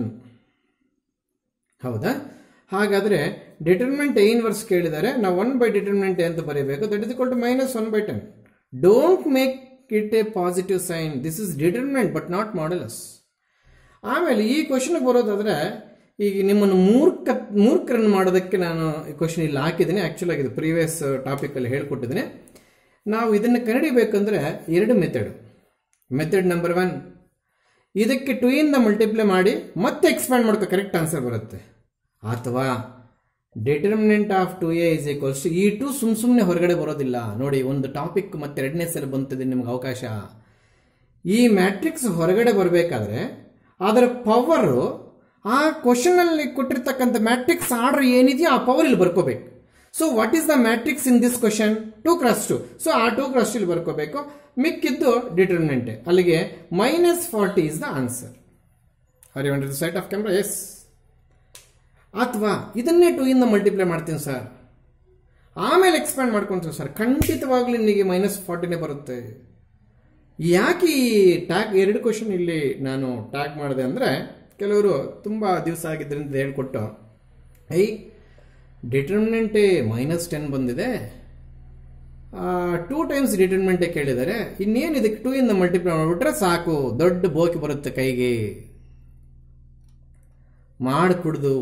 ಹೌದಾ? ಹಾಗಾದರೆ ಡಿಟರ್ಮಿನೆಂಟ್ ಎ ಇನ್ವರ್ಸ್ ಕೇಳಿದರೆ ನಾವು ಒನ್ ಬೈ ಡಿಟರ್ಮಿನೆಂಟ್ ಎ ಅಂತ ಬರೀಬೇಕು. That is equal to minus one by ten. Don't make it a positive sign. This is determinant but not modulus. ಆಮೇಲೆ ಈ ಕ್ವಶನ್ಗೆ ಬರೋದಾದರೆ, ಈಗ ನಿಮ್ಮನ್ನು ಮೂರ್ಖ ಮೂರ್ಖರನ್ನು ಮಾಡೋದಕ್ಕೆ ನಾನು ಈ ಕ್ವಶನ್ ಇಲ್ಲಿ ಹಾಕಿದ್ದೀನಿ. ಆ್ಯಕ್ಚುಲ್ ಆಗಿ ಇದು ಪ್ರೀವಿಯಸ್ ಟಾಪಿಕಲ್ಲಿ ಹೇಳ್ಕೊಟ್ಟಿದ್ದೀನಿ. ನಾವು ಇದನ್ನು ಕಂಡುಹಿಡಿಬೇಕಂದ್ರೆ ಎರಡು ಮೆಥಡ್. ಮೆಥಡ್ ನಂಬರ್ ಒನ್, ಇದಕ್ಕೆ ಟು ಇಂದ ಮಲ್ಟಿಪ್ಲೈ ಮಾಡಿ ಮತ್ತೆ ಎಕ್ಸ್ಪ್ಯಾಂಡ್ ಮಾಡ್ಕೊ, ಕರೆಕ್ಟ್ ಆನ್ಸರ್ ಬರುತ್ತೆ. ಅಥವಾ determinant of two A is equals to ಈ ಟು ಸುಮ್ ಸುಮ್ಮನೆ ಹೊರಗಡೆ ಬರೋದಿಲ್ಲ. ನೋಡಿ, ಒಂದು ಟಾಪಿಕ್ ಮತ್ತೆ ಎರಡನೇ ಸಲ ಬಂತಿದೆ ನಿಮ್ಗೆ ಅವಕಾಶ. ಈ ಮ್ಯಾಟ್ರಿಕ್ಸ್ ಹೊರಗಡೆ ಬರಬೇಕಾದ್ರೆ ಅದರ ಪವರು ಆ ಕ್ವಶನಲ್ಲಿ ಕೊಟ್ಟಿರ್ತಕ್ಕಂಥ ಮ್ಯಾಟ್ರಿಕ್ಸ್ ಆರ್ಡರ್ ಏನಿದೆಯೋ ಆ ಪವರ್ ಇಲ್ಲಿ ಬರ್ಕೋಬೇಕು. So what is the matrix in this question? Two cross two. So ಆ ಟೂ ಕ್ರಾಸ್ ಇಲ್ಲಿ ಬರ್ಕೋಬೇಕು. ಮಿಕ್ಕಿದ್ದು ಡಿಟರ್ಮಿನೆಂಟ್. ಅಲ್ಲಿಗೆ minus forty is the answer. Are you under the sight of camera? Yes. ಅಥವಾ ಇದನ್ನೇ ಟೂ ಇಂದ ಮಲ್ಟಿಪ್ಲೈ ಮಾಡ್ತೀನಿ ಸರ್, ಆಮೇಲೆ ಎಕ್ಸ್ಪ್ಯಾಂಡ್ ಮಾಡ್ಕೊಳ್ತೀನಿ ಸರ್, ಖಂಡಿತವಾಗ್ಲೂ ನಿಮಗೆ ಮೈನಸ್ ಫಾರ್ಟಿನೇ ಬರುತ್ತೆ. ಯಾಕೆ ಈ ಟ್ಯಾಗ್ ಎರಡು ಕ್ವಶನ್ ಇಲ್ಲಿ ನಾನು ಟ್ಯಾಗ್ ಮಾಡಿದೆ ಅಂದರೆ, ಕೆಲವರು ತುಂಬ ದಿವಸ ಆಗಿದ್ದರಿಂದ ಹೇಳ್ಕೊಟ್ಟು, ಐ ಡಿಟರ್ಮಿನೆಂಟೇ ಮೈನಸ್ ಟೆನ್ ಬಂದಿದೆ, ಟೂ ಟೈಮ್ಸ್ ಡಿಟರ್ಮಿನೆಂಟೇ ಕೇಳಿದ್ದಾರೆ, ಇನ್ನೇನು ಇದಕ್ಕೆ ಟೂ ಇಂದ ಮಲ್ಟಿಪ್ಲೈ ಮಾಡಿಬಿಟ್ರೆ ಸಾಕು, ದೊಡ್ಡ ಬೋಕಿ ಬರುತ್ತೆ ಕೈಗೆ, ಮಾಡಿಕೊಡ್ದು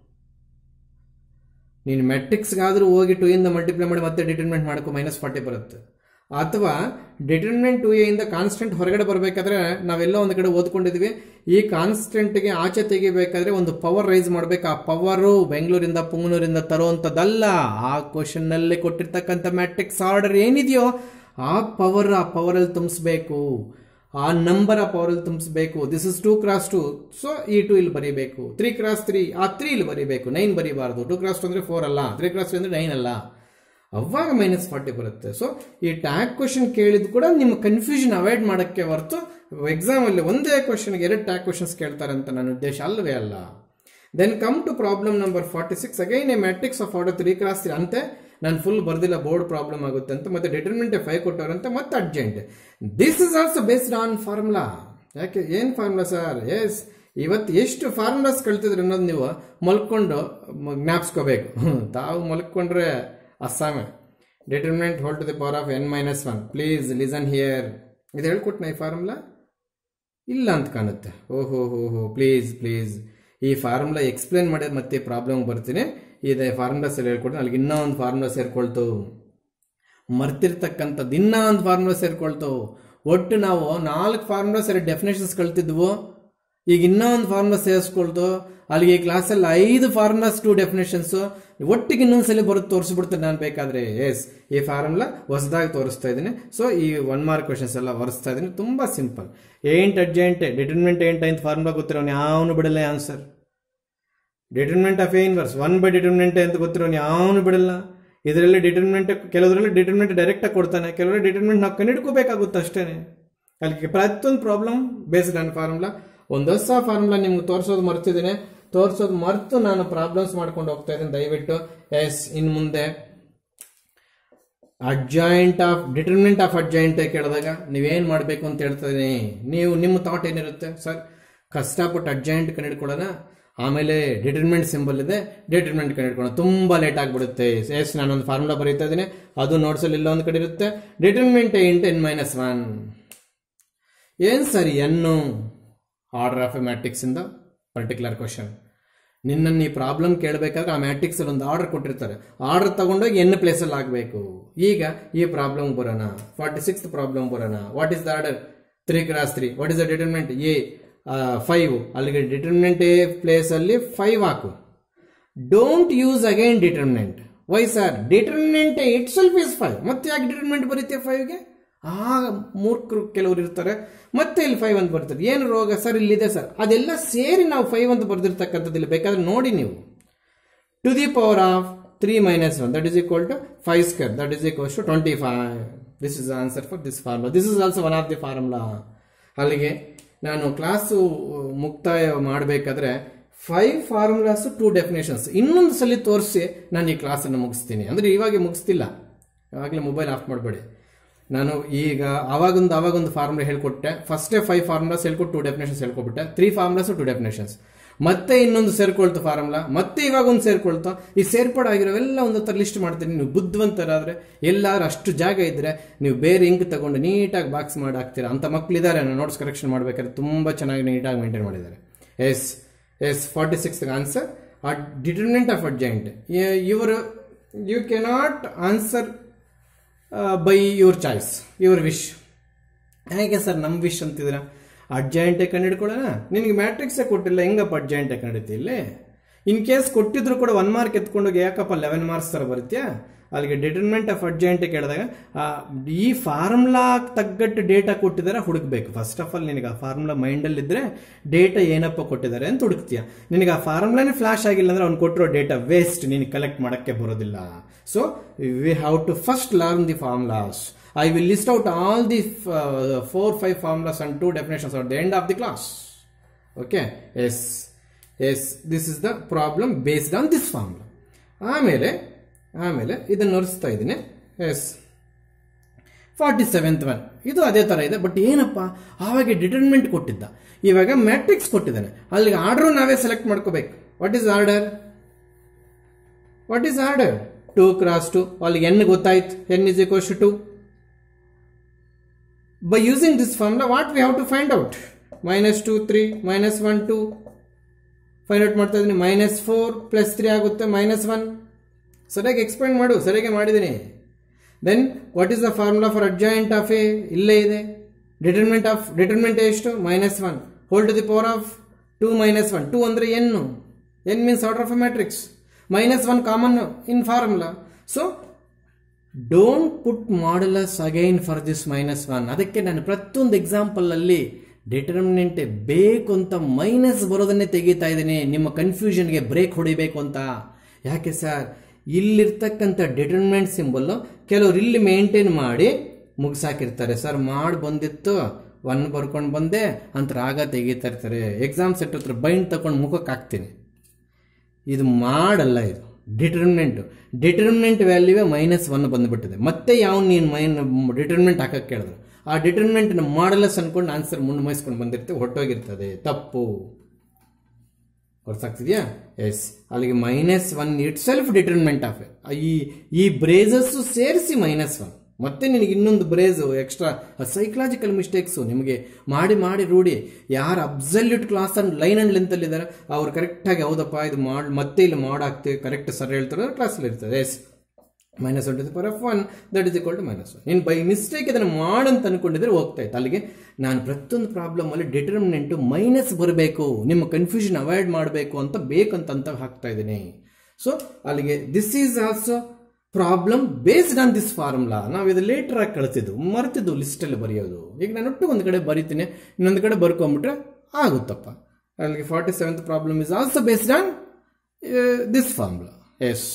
ನೀನು ಮೆಟ್ರಿಕ್ಸ್ಗಾದರೂ ಹೋಗಿ ಟೂ ಇಂದ ಮಲ್ಟಿಪ್ಲೈ ಮಾಡಿ ಮತ್ತೆ ಡಿಟರ್ಮಿನೆಂಟ್ ಮಾಡ್ಕೊ, ಮೈನಸ್ ಫಾರ್ಟಿ ಬರುತ್ತೆ. ಅಥವಾ ಡಿಟರ್ಮಿನೆಂಟ್ ಟು ಎ ಇಂದ ಕಾನ್ಸ್ಟೆಂಟ್ ಹೊರಗಡೆ ಬರಬೇಕಾದ್ರೆ ನಾವೆಲ್ಲ ಒಂದು ಕಡೆ ಓದ್ಕೊಂಡಿದ್ವಿ, ಈ ಕಾನ್ಸ್ಟೆಂಟ್ಗೆ ಆಚೆ ತೆಗಿಬೇಕಾದ್ರೆ ಒಂದು ಪವರ್ ರೈಸ್ ಮಾಡಬೇಕು. ಆ ಪವರು ಬೆಂಗಳೂರಿಂದ ಪುಂಗನೂರಿಂದ ತರುವಂಥದ್ದಲ್ಲ, ಆ ಕ್ವಶನ್ನಲ್ಲಿ ಕೊಟ್ಟಿರ್ತಕ್ಕಂಥ ಮ್ಯಾಟ್ರಿಕ್ಸ್ ಆರ್ಡರ್ ಏನಿದೆಯೋ ಆ ಪವರ್ ಆ ಪವರಲ್ಲಿ ತುಂಬಿಸ್ಬೇಕು, ಆ ನಂಬರ್ ಆ ಪವರಲ್ಲಿ ತುಂಬಿಸ್ಬೇಕು. This is two cross two, so ಈ ಟು ಇಲ್ಲಿ ಬರೀಬೇಕು. ತ್ರೀ ಕ್ರಾಸ್ ತ್ರೀ, ಆ ತ್ರೀ ಇಲ್ಲಿ ಬರೀಬೇಕು, ನೈನ್ ಬರೀಬಾರ್ದು. ಟೂ ಕ್ರಾಸ್ ಟು ಅಂದರೆ ಫೋರ್ ಅಲ್ಲ, ತ್ರೀ ಕ್ರಾಸ್ ಟು ಅಂದರೆ ನೈನ್ ಅಲ್ಲ, ಅವಾಗ ಮೈನಸ್ ಫಾರ್ಟಿ ಬರುತ್ತೆ. ಸೊ ಈ ಟ್ಯಾಗ್ ಕ್ವಶನ್ ಕೇಳಿದ್ ಕೂಡ ನಿಮ್ಮ ಕನ್ಫ್ಯೂಷನ್ ಅವಾಯ್ಡ್ ಮಾಡೋಕ್ಕೆ ಹೊರತು ಎಕ್ಸಾಮಲ್ಲಿ ಒಂದೇ ಕ್ವಶನ್ಗೆ ಎರಡು ಟ್ಯಾಗ್ ಕ್ವಶನ್ಸ್ ಕೇಳ್ತಾರೆ ಅಂತ ನನ್ನ ಉದ್ದೇಶ ಅಲ್ಲವೇ ಅಲ್ಲ. Then come to problem number forty six. Again a matrix of order three cross three ಅಂತೆ, ನಾನು ಫುಲ್ ಬರ್ದಿಲ್ಲ, ಬೋರ್ಡ್ ಪ್ರಾಬ್ಲಮ್ ಆಗುತ್ತೆ ಅಂತ. ಮತ್ತೆ ಡಿಟರ್ಮಿನೆಂಟ್ ಫೈವ್ ಕೊಟ್ಟವ್ರಂತೆ, ಮತ್ತೆ adjoint. This is also based on formula. ಯಾಕೆ ಏನು ಫಾರ್ಮುಲಾ ಸರ್? ಎಸ್, ಇವತ್ತು ಎಷ್ಟು ಫಾರ್ಮುಲಾಸ್ ಕಳ್ತಿದ್ರು ಅನ್ನೋದು ನೀವು ಮಲ್ಕೊಂಡು ಜ್ಞಾಪಿಸ್ಕೋಬೇಕು. ತಾವು ಮಲ್ಕೊಂಡ್ರೆ ಅಸ್ಸಾಮೆ. Determinant whole to the power of n minus one. Please listen here. ಇದು ಹೇಳ್ಕೊಟ್ನ ಈ ಫಾರ್ಮುಲಾ? ಇಲ್ಲ ಅಂತ ಕಾಣುತ್ತೆ. ಓಹೋ ಹೋ ಹೋ ಪ್ಲೀಸ್ ಪ್ಲೀಸ್ ಈ ಫಾರ್ಮುಲಾ ಎಕ್ಸ್ಪ್ಲೇನ್ ಮಾಡಿದ್ರೆ ಮತ್ತೆ ಪ್ರಾಬ್ಲಮ್ ಬರ್ತೀನಿ. ಇದೆ ಫಾರ್ಮುಲಾಸ್ ಎಲ್ಲ ಹೇಳ್ಕೊಡ್ತೀನಿ, ಅಲ್ಲಿಗೆ ಇನ್ನೂ ಒಂದು ಫಾರ್ಮುಲಾ ಸೇರ್ಕೊಳ್ತು, ಮರ್ತಿರ್ತಕ್ಕಂಥದ್ದು ಇನ್ನೂ ಒಂದು ಫಾರ್ಮುಲಾ ಸೇರ್ಕೊಳ್ತು. ಒಟ್ಟು ನಾವು ನಾಲ್ಕು ಫಾರ್ಮುಲಾಸ್ ಎರಡು ಡೆಫಿನೇಷನ್ಸ್ ಕಳ್ತಿದ್ವು, ಈಗ ಇನ್ನೂ ಒಂದು ಫಾರ್ಮುಲಾ ಸೇರಿಸ್ಕೊಳ್ತು. ಅಲ್ಲಿಗೆ ಈ ಕ್ಲಾಸಲ್ಲಿ ಐದು ಫಾರ್ಮುಲಾಸ್ ಟು ಡೆಫಿನೇಷನ್ಸು, ಒಟ್ಟಿಗೆ ಇನ್ನೊಂದ್ಸಲಿ ಬರುತ್ತೆ ತೋರಿಸ್ಬಿಡ್ತೀನಿ ನಾನು ಬೇಕಾದರೆ. ಎಸ್, ಈ ಫಾರ್ಮುಲಾ ಹೊಸದಾಗಿ ತೋರಿಸ್ತಾ ಇದ್ದೀನಿ. ಸೊ ಈ ಒನ್ ಮಾರ್ಕ್ ಕ್ವೆಶನ್ಸ್ ಎಲ್ಲ ಒರೆಸ್ತಾ ಇದ್ದೀನಿ. ತುಂಬ ಸಿಂಪಲ್. ಏಂಟ್ ಅಡ್ಜಾಯಿಂಟ್ ಡಿಟರ್ಮಿನೆಂಟ್ ಏಂಟ್ ಅಂತ ಫಾರ್ಮುಲಾ ಗೊತ್ತಿರೋನು ಯಾವನು ಬಿಡಲ್ಲ answer. Determinant of A inverse one by determinant ಅಂತ ಗೊತ್ತಿರೋನು ಯಾವನು ಬಿಡಲ್ಲ. ಇದರಲ್ಲಿ ಡಿಟರ್ಮಿನೆಂಟ್ ಕೆಲವರಲ್ಲಿ ಡಿಟರ್ಮಿನೆಂಟ್ ಡೈರೆಕ್ಟಾಗಿ ಕೊಡ್ತಾನೆ, ಕೆಲವರಲ್ಲಿ ಡಿಟರ್ಮಿನೆಂಟ್ ನಾವು ಕಂಡಿಡ್ಕೋಬೇಕಾಗುತ್ತೆ ಅಷ್ಟೇ. ಅಲ್ಲಿಗೆ ಪ್ರತಿಯೊಂದು ಪ್ರಾಬ್ಲಮ್ ಬೇಸ್ಡ್ ಆನ್ ಫಾರ್ಮುಲಾ. ಒಂದು ಹೊಸ ಫಾರ್ಮುಲಾ ನಿಮ್ಗೆ ತೋರಿಸೋದು ಮರ್ತಿದ್ದೀನಿ. ತೋರಿಸೋದು ಮರೆತು ನಾನು ಪ್ರಾಬ್ಲಮ್ಸ್ ಮಾಡ್ಕೊಂಡು ಹೋಗ್ತಾ ಇದ್ದೀನಿ. ದಯವಿಟ್ಟು ಎಸ್, ಇನ್ನು ಮುಂದೆ adjoint of determinant of adjoint ಕೇಳಿದಾಗ ನೀವೇನು ಮಾಡಬೇಕು ಅಂತ ಹೇಳ್ತಾ ಇದ್ದೀನಿ. ನೀವು ನಿಮ್ಮ ಥಾಟ್ ಏನಿರುತ್ತೆ, ಸರ್ ಕಷ್ಟಪಟ್ಟು ಅಡ್ಜಾಯಿಂಟ್ ಕಂಡಿಡ್ಕೊಳ್ಳೋಣ, ಆಮೇಲೆ ಡಿಟರ್ಮಿನೆಂಟ್ ಸಿಂಬಲ್ ಇದೆ ಡಿಟರ್ಮಿನೆಂಟ್ ಕಂಡಿಡ್ಕೊಳ್ಳೋಣ, ತುಂಬ ಲೇಟ್ ಆಗಿಬಿಡುತ್ತೆ. ಎಸ್, ನಾನೊಂದು ಫಾರ್ಮುಲಾ ಬರೀತಾ ಇದ್ದೀನಿ, ಅದು ನೋಟ್ಸಲ್ಲಿ ಇಲ್ಲ ಒಂದು ಕಡೆ ಇರುತ್ತೆ. Determinant into n minus one. ಏನು sir n order of A matrix ಇಂದ ಪರ್ಟಿಕ್ಯುಲರ್ ಕ್ವಶನ್. ನಿನ್ನನ್ನು ಈ ಪ್ರಾಬ್ಲಮ್ ಕೇಳಬೇಕಾದ್ರೆ ಆ ಮ್ಯಾಟ್ರಿಕ್ಸಲ್ಲಿ ಒಂದು ಆರ್ಡರ್ ಕೊಟ್ಟಿರ್ತಾರೆ, ಆರ್ಡರ್ ತಗೊಂಡೋಗಿ ಎನ್ ಪ್ಲೇಸಲ್ಲಿ ಆಗಬೇಕು. ಈಗ ಈ ಪ್ರಾಬ್ಲಮ್ ಬರೋಣ, ಫಾರ್ಟಿ ಸಿಕ್ಸ್ ಪ್ರಾಬ್ಲಮ್ ಬರೋಣ. What is the order? Three cross three. What is the determinant? A five. ಅಲ್ಲಿಗೆ ಡಿಟರ್ಮಿನೆಂಟ್ ಎ ಪ್ಲೇಸಲ್ಲಿ ಫೈವ್ ಹಾಕು. Don't use again determinant. Why sir? Determinant itself is five. ಮತ್ತೆ ಯಾಕೆ determinant ಬರುತ್ತೆ ಫೈವ್ಗೆ? ಆ ಮೂರ್ಖರು ಕೆಲವರು ಇರ್ತಾರೆ, ಮತ್ತೆ ಇಲ್ಲಿ ಫೈವ್ ಅಂತ ಬರ್ತಾರೆ. ಏನು ರೋಗ ಸರ್? ಇಲ್ಲಿದೆ ಸರ್. ಅದೆಲ್ಲ ಸೇರಿ ನಾವು ಫೈವ್ ಅಂತ ಬರ್ದಿರ್ತಕ್ಕಂಥದ್ದಿಲ್ಲ, ಬೇಕಾದ್ರೆ ನೋಡಿ ನೀವು. To the power of three minus one that is equal to five square that is equals to twenty five. This is the answer for this formula. This is also one of the formula. ಅಲ್ಲಿಗೆ ನಾನು class ಮುಕ್ತಾಯ ಮಾಡಬೇಕಾದ್ರೆ five formulas two definitions ಇನ್ನೊಂದು ಸಲ ತೋರಿಸಿ ನಾನು ಈ ಕ್ಲಾಸನ್ನು ಮುಗಿಸ್ತೀನಿ. ಅಂದರೆ ಇವಾಗ ಮುಗಿಸ್ತಿಲ್ಲ, ಇವಾಗಲೇ ಮೊಬೈಲ್ ಆಫ್ ಮಾಡಬೇಡಿ. ನಾನು ಈಗ ಅವಾಗೊಂದು ಅವಾಗೊಂದು ಫಾರ್ಮುಲಾ ಹೇಳ್ಕೊಟ್ಟೆ. ಫಸ್ಟೇ ಫೈವ್ ಫಾರ್ಮುಲಾಸ್ ಹೇಳ್ಕೊಟ್ಟು ಟೂ ಡೆಫಿನೇಷನ್ಸ್ ಹೇಳ್ಕೊಬಿಟ್ಟೆ. Three formulas two definitions. ಮತ್ತೆ ಇನ್ನೊಂದು ಸೇರ್ಕೊಳ್ತು ಫಾರ್ಮುಲಾ, ಮತ್ತೆ ಇವಾಗ ಒಂದು ಸೇರ್ಕೊಳ್ತು. ಈ ಸೇರ್ಪಡಾಗಿರೋವೆಲ್ಲ ಒಂದು ಹತ್ರ ಲಿಸ್ಟ್ ಮಾಡ್ತೀನಿ. ನೀವು ಬುದ್ಧಿವಂತರಾದರೆ ಎಲ್ಲಾರು ಅಷ್ಟು ಜಾಗ ಇದ್ದರೆ ನೀವು ಬೇರೆ ಇಂಕ್ ತಗೊಂಡು ನೀಟಾಗಿ ಬಾಕ್ಸ್ ಮಾಡಿ ಹಾಕ್ತೀರಾ. ಅಂಥ ಮಕ್ಕಳಿದ್ದಾರೆ, ನಾನು ನೋಟ್ಸ್ ಕರೆಕ್ಷನ್ ಮಾಡಬೇಕಾದ್ರೆ ತುಂಬ ಚೆನ್ನಾಗಿ ನೀಟಾಗಿ ಮೇಂಟೈನ್ ಮಾಡಿದ್ದಾರೆ. Yes yes forty six answer determinant of adjoint. ಇವರು you cannot answer by your choice, your wish. ಹೇಗೆ ಸರ್ ನಮ್ಮ ವಿಶ್ ಅಂತಿದ್ದೀರಾ? ಅಡ್ಜಾಯಿಂಟೇ ಕಂಡುಹಿಡ್ಕೊಳ್ಳೋಣ. ನಿನಗೆ ಮ್ಯಾಟ್ರಿಕ್ಸೇ ಕೊಟ್ಟಿಲ್ಲ, ಹೆಂಗಪ್ಪ ಅಡ್ಜಾಯಿಂಟೇ ಕಂಡುಹಿಡಿತಿ? ಇಲ್ಲೇ ಇನ್ ಕೇಸ್ ಕೊಟ್ಟಿದ್ರು ಕೂಡ ಒನ್ ಮಾರ್ಕ್ ಎತ್ಕೊಂಡೋಗಿ ಯಾಕಪ್ಪ ಲೆವೆನ್ ಮಾರ್ಕ್ಸ್ ಥರ ಬರುತ್ತಾ? ಅಲ್ಲಿಗೆ ಡಿಟರ್ಮಿನೆಂಟ್ ಆಫ್ ಅಡ್ಜಾಯಿಂಟೇ ಕೇಳಿದಾಗ ಈ ಫಾರ್ಮುಲಾ ತಗ್ಗಟ್ಟು ಡೇಟಾ ಕೊಟ್ಟಿದ್ದಾರೆ ಹುಡುಕ್ಬೇಕು. ಫಸ್ಟ್ ಆಫ್ ಆಲ್ ನಿನಗೆ ಆ ಫಾರ್ಮುಲಾ ಮೈಂಡಲ್ಲಿದ್ದರೆ ಡೇಟಾ ಏನಪ್ಪ ಕೊಟ್ಟಿದ್ದಾರೆ ಅಂತ ಹುಡುಕ್ತೀಯ. ನಿನಗೆ ಆ ಫಾರ್ಮುಲಾನೇ ಫ್ಲಾಶ್ ಆಗಿಲ್ಲ ಅಂದರೆ ಅವ್ನು ಕೊಟ್ಟಿರೋ ಡೇಟಾ ವೇಸ್ಟ್, ನೀನು ಕಲೆಕ್ಟ್ ಮಾಡೋಕ್ಕೆ ಬರೋದಿಲ್ಲ. So we have to first learn the formulas. I will list out all the uh, four, five formulas and two definitions at the end of the class. Okay. Yes. Yes. This is the problem based on this formula. ಆಮೇಲೆ ಆಮೇಲೆ ಇದನ್ನು ನೋಡಿಸ್ತಾ ಇದ್ದೀನಿ. S forty seventh one ಇದು ಅದೇ ಥರ ಇದೆ. But ಏನಪ್ಪ, ಆವಾಗ ಡಿಟರ್ಮಿನೆಂಟ್ ಕೊಟ್ಟಿದ್ದ, ಇವಾಗ ಮ್ಯಾಟ್ರಿಕ್ಸ್ ಕೊಟ್ಟಿದ್ದಾನೆ. ಅಲ್ಲಿಗೆ ಆರ್ಡರ್ ನಾವೇ ಸೆಲೆಕ್ಟ್ ಮಾಡ್ಕೋಬೇಕು. What is order? What is order? Two cross two. ಅಲ್ಲಿಗೆ ಎನ್ ಗೊತ್ತಾಯ್ತು, n is equals to two. By using this formula, what we have to find out? Minus two, three, minus one, two. Find out ಮಾಡ್ತಾ ಇದ್ದೀನಿ. Minus four plus three ಆಗುತ್ತೆ, minus one. ಸರಿಯಾಗಿ explain ಮಾಡು. ಸರಿಯಾಗಿ ಮಾಡಿದ್ದೀನಿ. Then what is the formula for adjoint of A? ಇಲ್ಲೇ ಇದೆ. Determinant of determinant ಎಷ್ಟು? Minus one whole to the power of two minus one. Two ಅಂದರೆ n. N means order of A matrix. Minus one common in formula. So don't put modulus again for this minus one. ಅದಕ್ಕೆ ನಾನು ಪ್ರತಿಯೊಂದು ಎಕ್ಸಾಂಪಲಲ್ಲಿ determinant ಬೇಕು ಅಂತ minus ಬರೋದನ್ನೇ ತೆಗಿತಾ ಇದ್ದೀನಿ, ನಿಮ್ಮ ಕನ್ಫ್ಯೂಷನ್ಗೆ break ಹೊಡಿಬೇಕು ಅಂತ. ಯಾಕೆ ಸರ್? ಇಲ್ಲಿರ್ತಕ್ಕಂಥ ಡಿಟರ್ಮಿನೆಂಟ್ ಸಿಂಬಲ್ಲು ಕೆಲವರು ಇಲ್ಲಿ ಮೇಂಟೈನ್ ಮಾಡಿ ಮುಗಿಸಾಕಿರ್ತಾರೆ. ಸರ್ ಮಾಡಿ ಬಂದಿತ್ತು, ಒನ್ ಬರ್ಕೊಂಡು ಬಂದೆ ಅಂತ ರಾಗ ತೆಗಿತಾ ಇರ್ತಾರೆ. ಎಕ್ಸಾಮ್ ಸೆಟ್ ಹತ್ರ ಬೈಂಡ್ ತಗೊಂಡು ಮುಖಕ್ಕೆ ಹಾಕ್ತೀನಿ. ಇದು ಮಾಡಲ್ಲ. ಇದು ಡಿಟರ್ಮಿನೆಂಟ್ ಡಿಟರ್ಮಿನೆಂಟ್ ವ್ಯಾಲ್ಯೂವೇ ಮೈನಸ್ ಒನ್ ಬಂದುಬಿಟ್ಟಿದೆ. ಮತ್ತೆ ಯಾವ ನೀನು ಮೈನ್ ಡಿಟರ್ಮಿನೆಂಟ್ ಹಾಕಕ್ಕೆ ಕೇಳಿದ್ರು ಆ ಡಿಟರ್ಮಿನೆಂಟ್ನ ಮಾಡಲಸ್ ಅನ್ಕೊಂಡು ಆನ್ಸರ್ ಮುಂದೆ ಮೈಸ್ಕೊಂಡು ಬಂದಿರ್ತೇವೆ, ಹೊಟ್ಟೋಗಿರ್ತದೆ. ತಪ್ಪು. ಹೊರಸಾಗ್ತಿದ್ಯಾ? ಎಸ್. ಅಲ್ಲಿಗೆ minus one itself determinant of ಈ ಈ ಬ್ರೇಸಸ್ಸು ಸೇರಿಸಿ ಮೈನಸ್ ಒನ್. ಮತ್ತೆ ನಿನಗೆ ಇನ್ನೊಂದು ಬ್ರೇಸು ಎಕ್ಸ್ಟ್ರಾ. ಸೈಕಲಾಜಿಕಲ್ ಮಿಸ್ಟೇಕ್ಸು ನಿಮಗೆ ಮಾಡಿ ಮಾಡಿ ರೂಢಿ. ಯಾರು absolute class and line and ಲೆಂತಲ್ಲಿ ಇದ್ದಾರೆ ಅವ್ರು ಕರೆಕ್ಟಾಗಿ ಹೌದಪ್ಪ ಇದು ಮಾಡಿ ಮತ್ತೆ ಇಲ್ಲಿ ಮಾಡಾಕ್ತೀವಿ ಕರೆಕ್ಟ್ ಸರ್ ಹೇಳ್ತಾರೆ ಕ್ಲಾಸಲ್ಲಿ ಇರ್ತದೆ. Yes minus one to the power of one that is equal to minus one. ನೀನು ಬೈ ಮಿಸ್ಟೇಕ್ ಇದನ್ನು ಮಾಡಂತ ಅನ್ಕೊಂಡಿದ್ರೆ ಹೋಗ್ತಾ ಇತ್ತು. ಅಲ್ಲಿಗೆ ನಾನು ಪ್ರತಿಯೊಂದು ಪ್ರಾಬ್ಲಮಲ್ಲಿ ಡಿಟರ್ಮಿನೆಂಟು ಮೈನಸ್ ಬರಬೇಕು, ನಿಮ್ಮ ಕನ್ಫ್ಯೂಷನ್ ಅವಾಯ್ಡ್ ಮಾಡಬೇಕು ಅಂತ ಬೇಕಂತ ಹಾಕ್ತಾ ಇದ್ದೀನಿ. ಸೊ ಅಲ್ಲಿಗೆ this is also problem based on this formula. ನಾವು ಇದು ಲೇಟರ್ ಆಗಿ ಕಳಿಸಿದ್ದು ಮರ್ತಿದ್ದು ಲಿಸ್ಟಲ್ಲಿ ಬರೆಯೋದು. ಈಗ ನಾನು ಒಟ್ಟು ಒಂದು ಕಡೆ ಬರೀತೀನಿ, ಇನ್ನೊಂದು ಕಡೆ ಬರ್ಕೊಂಬಿಟ್ರೆ ಆಗುತ್ತಪ್ಪ. ಅಲ್ಲಿಗೆ forty seventh problem is also based on this formula. Yes,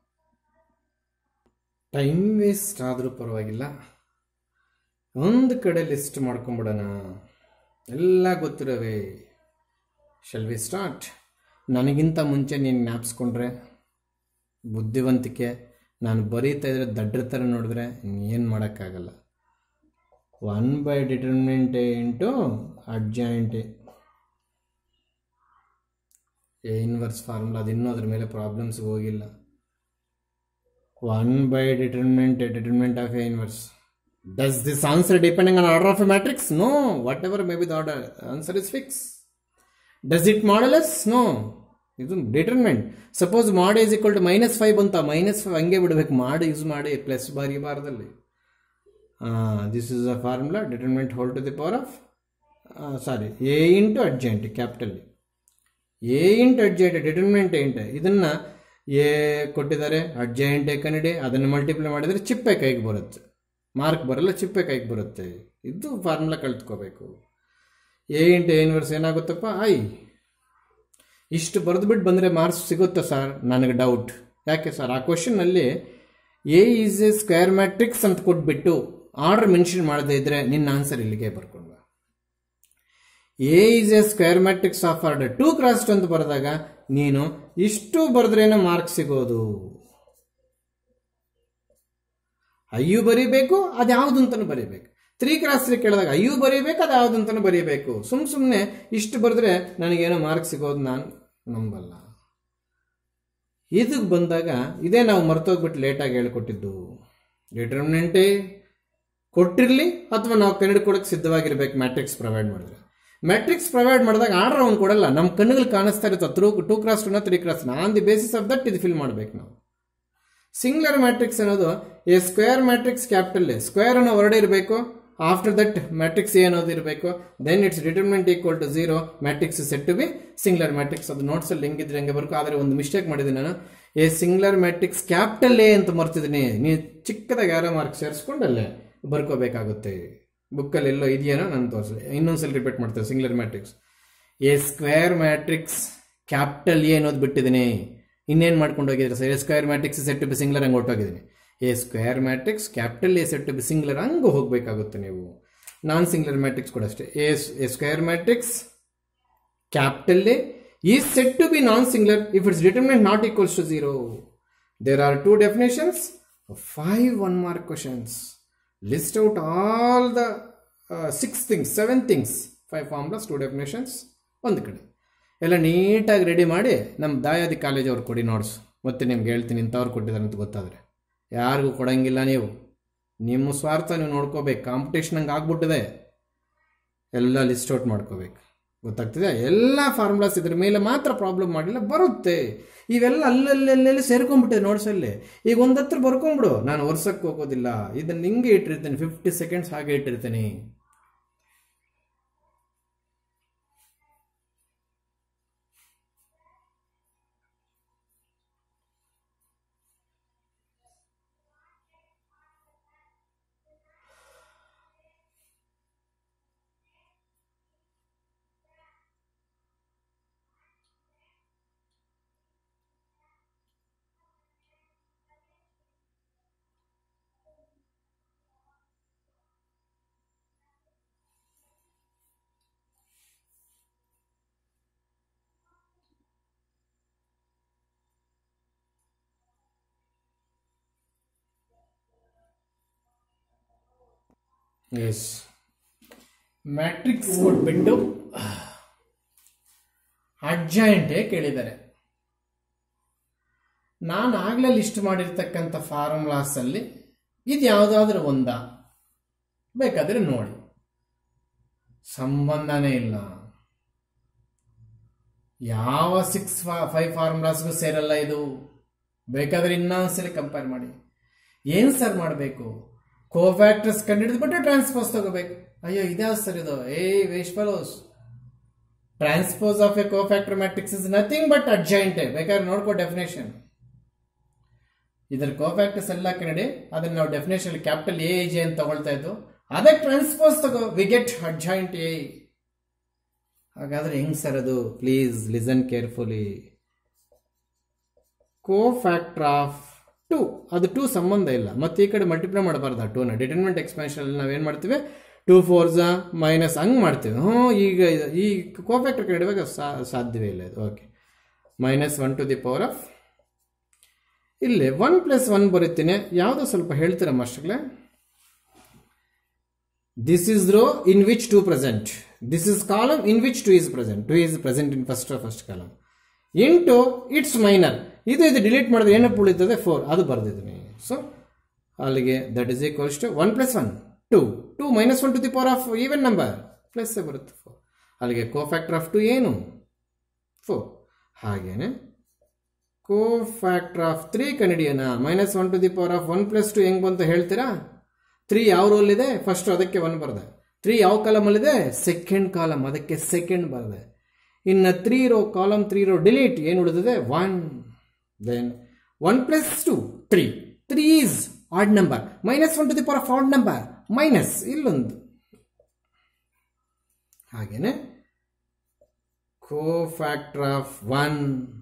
time waste ಆದರೂ ಪರವಾಗಿಲ್ಲ, ಒಂದು ಕಡೆ ಲಿಸ್ಟ್ ಮಾಡ್ಕೊಂಬಿಡೋಣ, ಎಲ್ಲ ಗೊತ್ತಿರೋವೆ. Shall we start? ನನಗಿಂತ ಮುಂಚೆ ನೀನು ಜ್ಞಾಪಿಸ್ಕೊಂಡ್ರೆ ಬುದ್ಧಿವಂತಿಕೆ, ನಾನು ಬರೀತಾ ಇದ್ರೆ ದಡ್ರ ಥರ ನೋಡಿದ್ರೆ ಏನು ಮಾಡೋಕ್ಕಾಗಲ್ಲ. One by determinant A into adjoint A, A inverse formula. ಅದು ಇನ್ನೂ ಅದ್ರ ಮೇಲೆ ಪ್ರಾಬ್ಲಮ್ಸ್ಗೆ ಹೋಗಿಲ್ಲ. One by determinant A determinant of A inverse. Does this answer depending on order of a matrix? No. Whatever may be the order, answer is fixed. Does it modulus? No. ಇದು determinant. Suppose mod is equal to minus five ಬಂತ, minus five ಹಂಗೆ ಬಿಡಬೇಕು, ಮಾಡಿ use ಮಾಡಿ plus ಬರೀಬಾರ್ದಲ್ಲಿ. This is a formula determinant whole to the power of sorry A into adjoint capital. A into adjoint determinant ಎಂಟು, ಇದನ್ನು A ಕೊಟ್ಟಿದ್ದಾರೆ, ಅಡ್ಜೆಂಟ್ A ಕನ್ನಡಿ, ಅದನ್ನು ಮಲ್ಟಿಪ್ಲೈ ಮಾಡಿದರೆ ಚಿಪ್ಪೆ ಕೈಗೆ ಬರುತ್ತೆ, ಮಾರ್ಕ್ ಬರಲ್ಲ, ಚಿಪ್ಪೆ ಕೈಗೆ ಬರುತ್ತೆ. ಇದು ಫಾರ್ಮುಲಾ ಕಲ್ತ್ಕೋಬೇಕು. ಎ ಇಂಟು ಎ ಇನ್ವರ್ಸ್ ಏನಾಗುತ್ತಪ್ಪ ಐ. ಇಷ್ಟು ಬರೆದುಬಿಟ್ಟು ಬಂದರೆ ಮಾರ್ಕ್ಸ್ ಸಿಗುತ್ತಾ ಸರ್? ನನಗೆ ಡೌಟ್. ಯಾಕೆ ಸರ್? ಆ ಕ್ವಶನ್ನಲ್ಲಿ A is a square matrix ಅಂತ ಕೊಟ್ಬಿಟ್ಟು ಆರ್ಡರ್ ಮೆನ್ಷನ್ ಮಾಡದೇ ಇದ್ರೆ ನಿನ್ನ ಆನ್ಸರ್ ಇಲ್ಲಿಗೆ ಬರ್ಕೊಂಡ. A is a square matrix of order two cross two ಅಂತ ಬರೆದಾಗ ನೀನು ಇಷ್ಟು ಬರೆದ್ರೇನೋ ಮಾರ್ಕ್ಸ್ ಸಿಗೋದು. ಅಯ್ಯೂ ಬರೀಬೇಕು, ಅದು ಯಾವುದು ಅಂತಲೂ ಬರೀಬೇಕು. ತ್ರೀ ಕ್ರಾಸ್ ತ್ರೀ ಕೇಳಿದಾಗ ಅಯ್ಯೂ ಬರೀಬೇಕು, ಅದು ಯಾವುದು ಅಂತಲೂ ಬರೀಬೇಕು. ಸುಮ್ ಸುಮ್ಮನೆ ಇಷ್ಟು ಬರೆದ್ರೆ ನನಗೇನೋ ಮಾರ್ಕ್ಸ್ ಸಿಗೋದು ನಾನು ನಂಬಲ್ಲ. ಇದಕ್ಕೆ ಬಂದಾಗ ಇದೇ ನಾವು ಮರ್ತೋಗ್ಬಿಟ್ಟು ಲೇಟಾಗಿ ಹೇಳ್ಕೊಟ್ಟಿದ್ದು. ಡಿಟರ್ಮಿನೆಂಟೇ ಕೊಟ್ಟಿರಲಿ ಅಥವಾ ನಾವು ಕನ್ನಡ ಕೊಡೋಕ್ಕೆ ಸಿದ್ಧವಾಗಿರ್ಬೇಕು. ಮ್ಯಾಟ್ರಿಕ್ಸ್ ಪ್ರೊವೈಡ್ ಮಾಡಿದ್ರೆ, ಮ್ಯಾಟ್ರಿಕ್ಸ್ ಪ್ರೊವೈಡ್ ಮಾಡಿದಾಗ ಆರ್ಡರ್ ಅವ್ನು ಕೊಡಲ್ಲ, ನಮ್ಮ ಕಣ್ಣುಗಳು ಕಾಣಿಸ್ತಾ ಇರುತ್ತೆ ತ್ರೂ ಟೂ ಕ್ರಾಸ್ ಟೂನ three cross. On the basis of that ಇದು ಫಿಲ್ ಮಾಡ್ಬೇಕು ನಾವು. ಸಿಂಗ್ಯುಲರ್ ಮ್ಯಾಟ್ರಿಕ್ಸ್ ಅನ್ನೋದು a square matrix capital A, square ಅನ್ನೋ ಹೊರಡೆ ಇರಬೇಕು, ಆಫ್ಟರ್ ದಟ್ ಮ್ಯಾಟ್ರಿಕ್ಸ್ ಎ ಅನ್ನೋದು ಇರಬೇಕು, then its determinant equal to zero, matrix set to be singular matrix. ಅದು ನೋಟ್ಸಲ್ಲಿ ಹೆಂಗಿದ್ರೆ ಹಂಗೆ ಬರ್ಕೋ. ಆದರೆ ಒಂದು ಮಿಸ್ಟೇಕ್ ಮಾಡಿದ್ದೀನಿ ನಾನು, A singular matrix capital A ಅಂತ ಮರ್ತಿದ್ದೀನಿ. ನೀವು ಚಿಕ್ಕದಾಗಿ ಯಾರೋ ಮಾರ್ಕ್ ಸೇರಿಸ್ಕೊಂಡಲ್ಲೇ ಬರ್ಕೋಬೇಕಾಗುತ್ತೆ. ಬುಕ್ಕಲ್ಲಿ ಎಲ್ಲೋ ಇದೆಯೇನೋ ನಾನು ತೋರಿಸಿ, ಇನ್ನೊಂದ್ಸಲ ರಿಪೀಟ್ ಮಾಡ್ತೇವೆ. Singular matrix A square matrix capital A ಅನ್ನೋದು ಬಿಟ್ಟಿದ್ದೀನಿ. ಇನ್ನೇನು ಮಾಡ್ಕೊಂಡು ಹೋಗಿದ್ರೆ sir? A square matrix set to be singular ಹಂಗೆ ಹೊರಟೋಗಿದ್ದೀನಿ. A square matrix capital A set to be singular ಹಂಗೆ ಹೋಗಬೇಕಾಗುತ್ತೆ ನೀವು. ನಾನ್ ಸಿಂಗ್ಯುಲರ್ ಮ್ಯಾಟ್ರಿಕ್ಸ್ ಕೂಡ ಅಷ್ಟೇ. A A square matrix capital A is set to be non singular if its determinant not equals to zero. There are two definitions, five one mark questions. List out all the six things, seven things, five formulas, two definitions ಒಂದು ಕಡೆ ಎಲ್ಲ ನೀಟಾಗಿ ready ಮಾಡಿ ನಮ್ಮ ದಾಯಾದಿ college ಅವ್ರು ಕೊಡಿ notes. ಮತ್ತೆ ನಿಮ್ಗೆ ಹೇಳ್ತೀನಿ ಇಂಥವ್ರು ಕೊಟ್ಟಿದ್ದಾರೆ ಅಂತ ಗೊತ್ತಾದರೆ. ಯಾರಿಗೂ ಕೊಡೋಂಗಿಲ್ಲ. ನೀವು ನಿಮ್ಮ ಸ್ವಾರ್ಥ ನೀವು ನೋಡ್ಕೋಬೇಕು. ಕಾಂಪಿಟೇಷನ್ ಹಂಗೆ ಆಗ್ಬಿಟ್ಟಿದೆ. ಎಲ್ಲ ಲಿಸ್ಟ್ ಔಟ್ ಮಾಡ್ಕೋಬೇಕು. ಗೊತ್ತಾಗ್ತಿದೆ? ಎಲ್ಲ ಫಾರ್ಮುಲಾಸ್ ಇದ್ರ ಮೇಲೆ ಮಾತ್ರ ಪ್ರಾಬ್ಲಮ್ ಮಾಡಿಲ್ಲ, ಬರುತ್ತೆ. ಇವೆಲ್ಲ ಅಲ್ಲಲ್ಲೆಲ್ಲೆಲ್ಲಿ ಸೇರ್ಕೊಂಡ್ಬಿಟ್ಟಿದೆ ನೋಟ್ಸಲ್ಲಿ. ಈಗ ಒಂದು ಹತ್ರ ಬರ್ಕೊಂಬಿಡು. ನಾನು ವರ್ಷಕ್ಕೆ ಹೋಗೋದಿಲ್ಲ, ಇದನ್ನು ಹಿಂಗೆ ಇಟ್ಟಿರ್ತೀನಿ, ಫಿಫ್ಟಿ ಸೆಕೆಂಡ್ಸ್ ಹಾಗೆ ಇಟ್ಟಿರ್ತೀನಿ. ಎಸ್, ಮ್ಯಾಟ್ರಿಕ್ಸ್ ಕೊಟ್ಬಿಟ್ಟು ಅಡ್ಜಾಯಿಂಟೇ ಕೇಳಿದ್ದಾರೆ. ನಾನು ಆಗಲೇ ಲಿಸ್ಟ್ ಮಾಡಿರ್ತಕ್ಕಂಥ ಫಾರ್ಮುಲಾಸಲ್ಲಿ ಇದು ಯಾವುದಾದ್ರೂ ಒಂದಾ ಬೇಕಾದರೆ ನೋಡಿ. ಸಂಬಂಧನೇ ಇಲ್ಲ. ಯಾವ ಸಿಕ್ಸ್ ಫೈವ್ ಫಾರ್ಮುಲಾಸ್ಗೂ ಸೇರಲ್ಲ ಇದು. ಬೇಕಾದರೆ ಇನ್ನೊಂದ್ಸಲಿ ಕಂಪೇರ್ ಮಾಡಿ. ಏನು ಸರ್ ಮಾಡಬೇಕು? ಕೋಫ್ಯಾಕ್ಟರ್ಸ್ ಕಂಡುಹಿಡಿದ್ಬಿಟ್ಟು ಟ್ರಾನ್ಸ್ಪೋಸ್ ತಗೋಬೇಕು. ಅಯ್ಯೋ ಇದ್ಯಾವ ಸರ್ ಇದು? ಏ waste fellows. Transpose of a cofactor matrix is nothing but adjoint. ಬೇಕಾದ್ರೆ ನೋಡ್ಕೋ ಡೆಫಿನೇಷನ್. ಇದರ ಕೋಫ್ಯಾಕ್ಟರ್ಸ್ ಎಲ್ಲ ಕನ್ನಡಿ ಅದನ್ನ ನಾವು ಡೆಫಿನೇಷನ್ ಕ್ಯಾಪಿಟಲ್ ಎ ಜೆ ಅಂತ ತಗೊಳ್ತಾ ಇದ್ದು, ಅದೇ ಟ್ರಾನ್ಸ್ಪೋಸ್ ತಗೋ, ವಿ ಗೆಟ್ ಅಡ್ಜಾಯಿಂಟ್ ಎ. ಹಾಗಾದ್ರೆ ಹೆಂಗ್ ಸರ್ ಅದು? Please listen carefully. Cofactor of two, ಅದು ಟೂ ಸಂಬಂಧ ಇಲ್ಲ, ಮತ್ತೆ ಈ ಕಡೆ ಮಲ್ಟಿಪ್ಲೈ ಮಾಡಬಾರ್ದು. ಟೂ ನ ಡಿಟರ್ಮಿನೆಂಟ್ ಎಕ್ಸ್ಪಾನ್ಷನ್ ಅಲ್ಲಿ ನಾವೇನ್ ಮಾಡ್ತೀವಿ, ಟೂ ಫೋರ್ಸ್ ಮೈನಸ್ ಹಂಗ್ ಮಾಡ್ತೀವಿ. ಹ್ಞೂ ಈಗ ಈ ಕೋಫ್ಯಾಕ್ಟರ್ ಕಡೆಯುವಾಗ ಸಾಧ್ಯವೇ ಇಲ್ಲ ಇದು. Okay, minus one to the power of, ಇಲ್ಲಿ ಒನ್ ಪ್ಲಸ್ ಒನ್ ಬರುತ್ತೀನಿ. ಯಾವುದೋ ಸ್ವಲ್ಪ ಹೇಳ್ತೀರಾ ಮಾಸ್ಟರ್ಗಳೇ? This is row in which two present, this is column in which two is present, two is present in first first column, into its minor. ಇದು ಇದು delete ಮಾಡಿದ್ರೆ ಏನಪ್ಪ ಉಳಿತದೆ? ಫೋರ್. ಅದು ಬರ್ದಿದ್ದೀನಿ. ಸೊ ಅಲ್ಲಿಗೆ that is equals to one plus one two, two minus one to the power of even number plus ಬರುತ್ತೆ four. ಅಲ್ಲಿಗೆ ಕೋಫ್ಯಾಕ್ಟರ್ ಆಫ್ ಟು ಏನು? ಫೋರ್. ಹಾಗೇನೆ ಕೋಫ್ಯಾಕ್ಟರ್ ಆಫ್ ತ್ರೀ ಕಂಡಿಡಿಯೋಣ. Minus one to the power of one plus two ಹೆಂಗ್ ಬಂತ ಹೇಳ್ತೀರಾ? Three ಯಾವ roll ಇದೆ? ಫಸ್ಟ್, ಅದಕ್ಕೆ ಒನ್ ಬರದೆ. ತ್ರೀ ಯಾವ ಕಾಲಮ್ ಅಲ್ಲಿದೆ? ಸೆಕೆಂಡ್ ಕಾಲಮ್, ಅದಕ್ಕೆ ಸೆಕೆಂಡ್ ಬರದೆ. ಇನ್ನು three row column three row delete, ಏನು ಉಳಿದಿದೆ? One. Then one plus two three, three is odd number, minus one to the power of odd number minus ಇಲ್ಲೊಂದು. ಹಾಗೇನೆ cofactor of one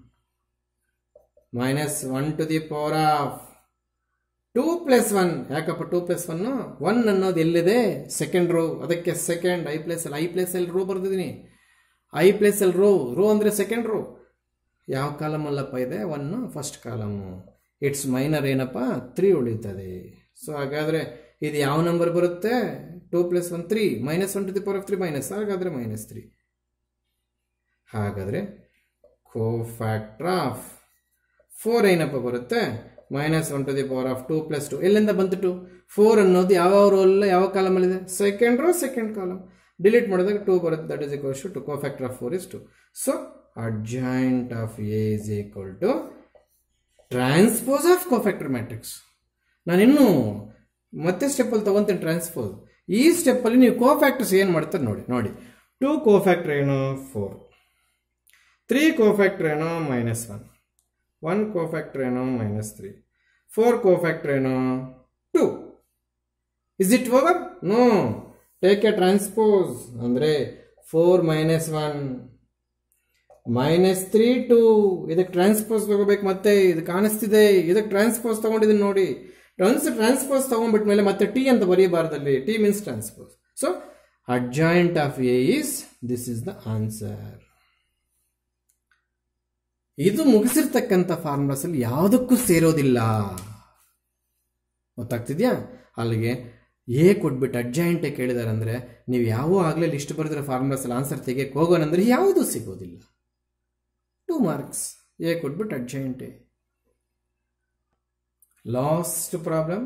minus one to the power of two plus one. ಯಾಕಪ್ಪ two plus one? One ಅನ್ನೋದು ಎಲ್ಲಿದೆ? Second row, ಅದಕ್ಕೆ second. I place ಅಲ್ಲಿ, I place ಅಲ್ಲಿ row ಬರ್ದಿದ್ದೀನಿ. I place ಅಲ್ಲಿ ರೋ, ರೋ ಅಂದ್ರೆ ಸೆಕೆಂಡ್ ರೋ. ಯಾವ ಕಾಲಮ್ ಅಲ್ಲಪ್ಪ ಇದೆ? One first column. Its minor ಏನಪ್ಪ? ತ್ರೀ ಉಳಿತದೆ. ಸೊ ಹಾಗಾದ್ರೆ ಇದು ಯಾವ ನಂಬರ್ ಬರುತ್ತೆ? Two plus one three, minus one to the power of three minus, ಹಾಗಾದ್ರೆ ಮೈನಸ್ ತ್ರೀ. ಹಾಗಾದ್ರೆ ಕೋಫ್ಯಾಕ್ಟರ್ ಆಫ್ ಫೋರ್ ಏನಪ್ಪ ಬರುತ್ತೆ? Minus one to the power of two plus two. ಎಲ್ಲಿಂದ ಬಂತು ಟು? ಫೋರ್ ಅನ್ನೋದು ಯಾವ ರೋಲ್, ಯಾವ ಕಾಲಮ್ ಅಲ್ಲಿದೆ? Second row, second column. Delete ಮಾಡಿದಾಗ ಟೂ ಬರುತ್ತೆ. That is equals to cofactor of four is two. So adjoint of A is equal to transpose of cofactor matrix. ನಾನು ಇನ್ನು ಮತ್ತೆ ಸ್ಟೆಪ್ ಅಲ್ಲಿ ತಗೊಂತೀನಿ ಟ್ರಾನ್ಸ್ಪೋಸ್. ಈ ಸ್ಟೆಪ್ ಅಲ್ಲಿ ನೀವು ಕೋಫ್ಯಾಕ್ಟರ್ಸ್ ಏನು ಮಾಡ್ತಾರೆ ನೋಡಿ. ನೋಡಿ ಟೂ ಕೋಫ್ಯಾಕ್ಟರ್ ಏನು? ಫೋರ್. ತ್ರೀ ಕೋಫ್ಯಾಕ್ಟರ್ ಏನು? Minus one. ಒನ್ ಕೋಫ್ಯಾಕ್ಟರ್ ಏನು? Minus three. ಫೋರ್ ಕೋಫ್ಯಾಕ್ಟರ್ ಏನು? Two. Is it over? No. Take a transpose. ಅಂದ್ರೆ four minus one minus three two. ಇದಕ್ಕೆ ಟ್ರಾನ್ಸ್ಪೋಸ್ ತಗೋಬೇಕು. ಮತ್ತೆ ಇದು ಕಾಣಿಸ್ತಿದೆ, ಇದಕ್ಕೆ ಟ್ರಾನ್ಸ್ಪೋಸ್ ತಗೊಂಡಿದ್ದೀನಿ ನೋಡಿ. ಟ್ರಾನ್ಸ್ ಟ್ರಾನ್ಸ್ಪೋಸ್ ತಗೊಂಡ್ಬಿಟ್ಮೇಲೆ ಮತ್ತೆ ಟಿ ಅಂತ ಬರೆಯಬಾರ್ದಲ್ಲಿ. T means transpose. So adjoint of A is, this is the answer. ಇದು ಮುಗಿಸಿರ್ತಕ್ಕಂಥ ಫಾರ್ಮುಲಾಸ್ ಅಲ್ಲಿ ಯಾವುದಕ್ಕೂ ಸೇರೋದಿಲ್ಲ. ಗೊತ್ತಾಗ್ತಿದ್ಯಾ? ಅಲ್ಲಿಗೆ ಎ ಕೊಟ್ಬಿಟ್ಟು ಅಡ್ಜಾಯಿಂಟ್ ಕೇಳಿದಾರೆ ಅಂದ್ರೆ ನೀವು ಯಾವ ಆಗ್ಲೇ ಲಿಸ್ಟ್ ಬರೆದಿರೋ ಫಾರ್ಮುಲಾಸ್ ಅಲ್ಲಿ ಆನ್ಸರ್ ತೆಗೆಯಕ್ಕೆ ಹೋಗೋಣಂದ್ರೆ ಯಾವುದೂ ಸಿಗೋದಿಲ್ಲ. Two marks. ಎ ಕೊಟ್ಬಿಟ್ಟು adjoint. Last problem.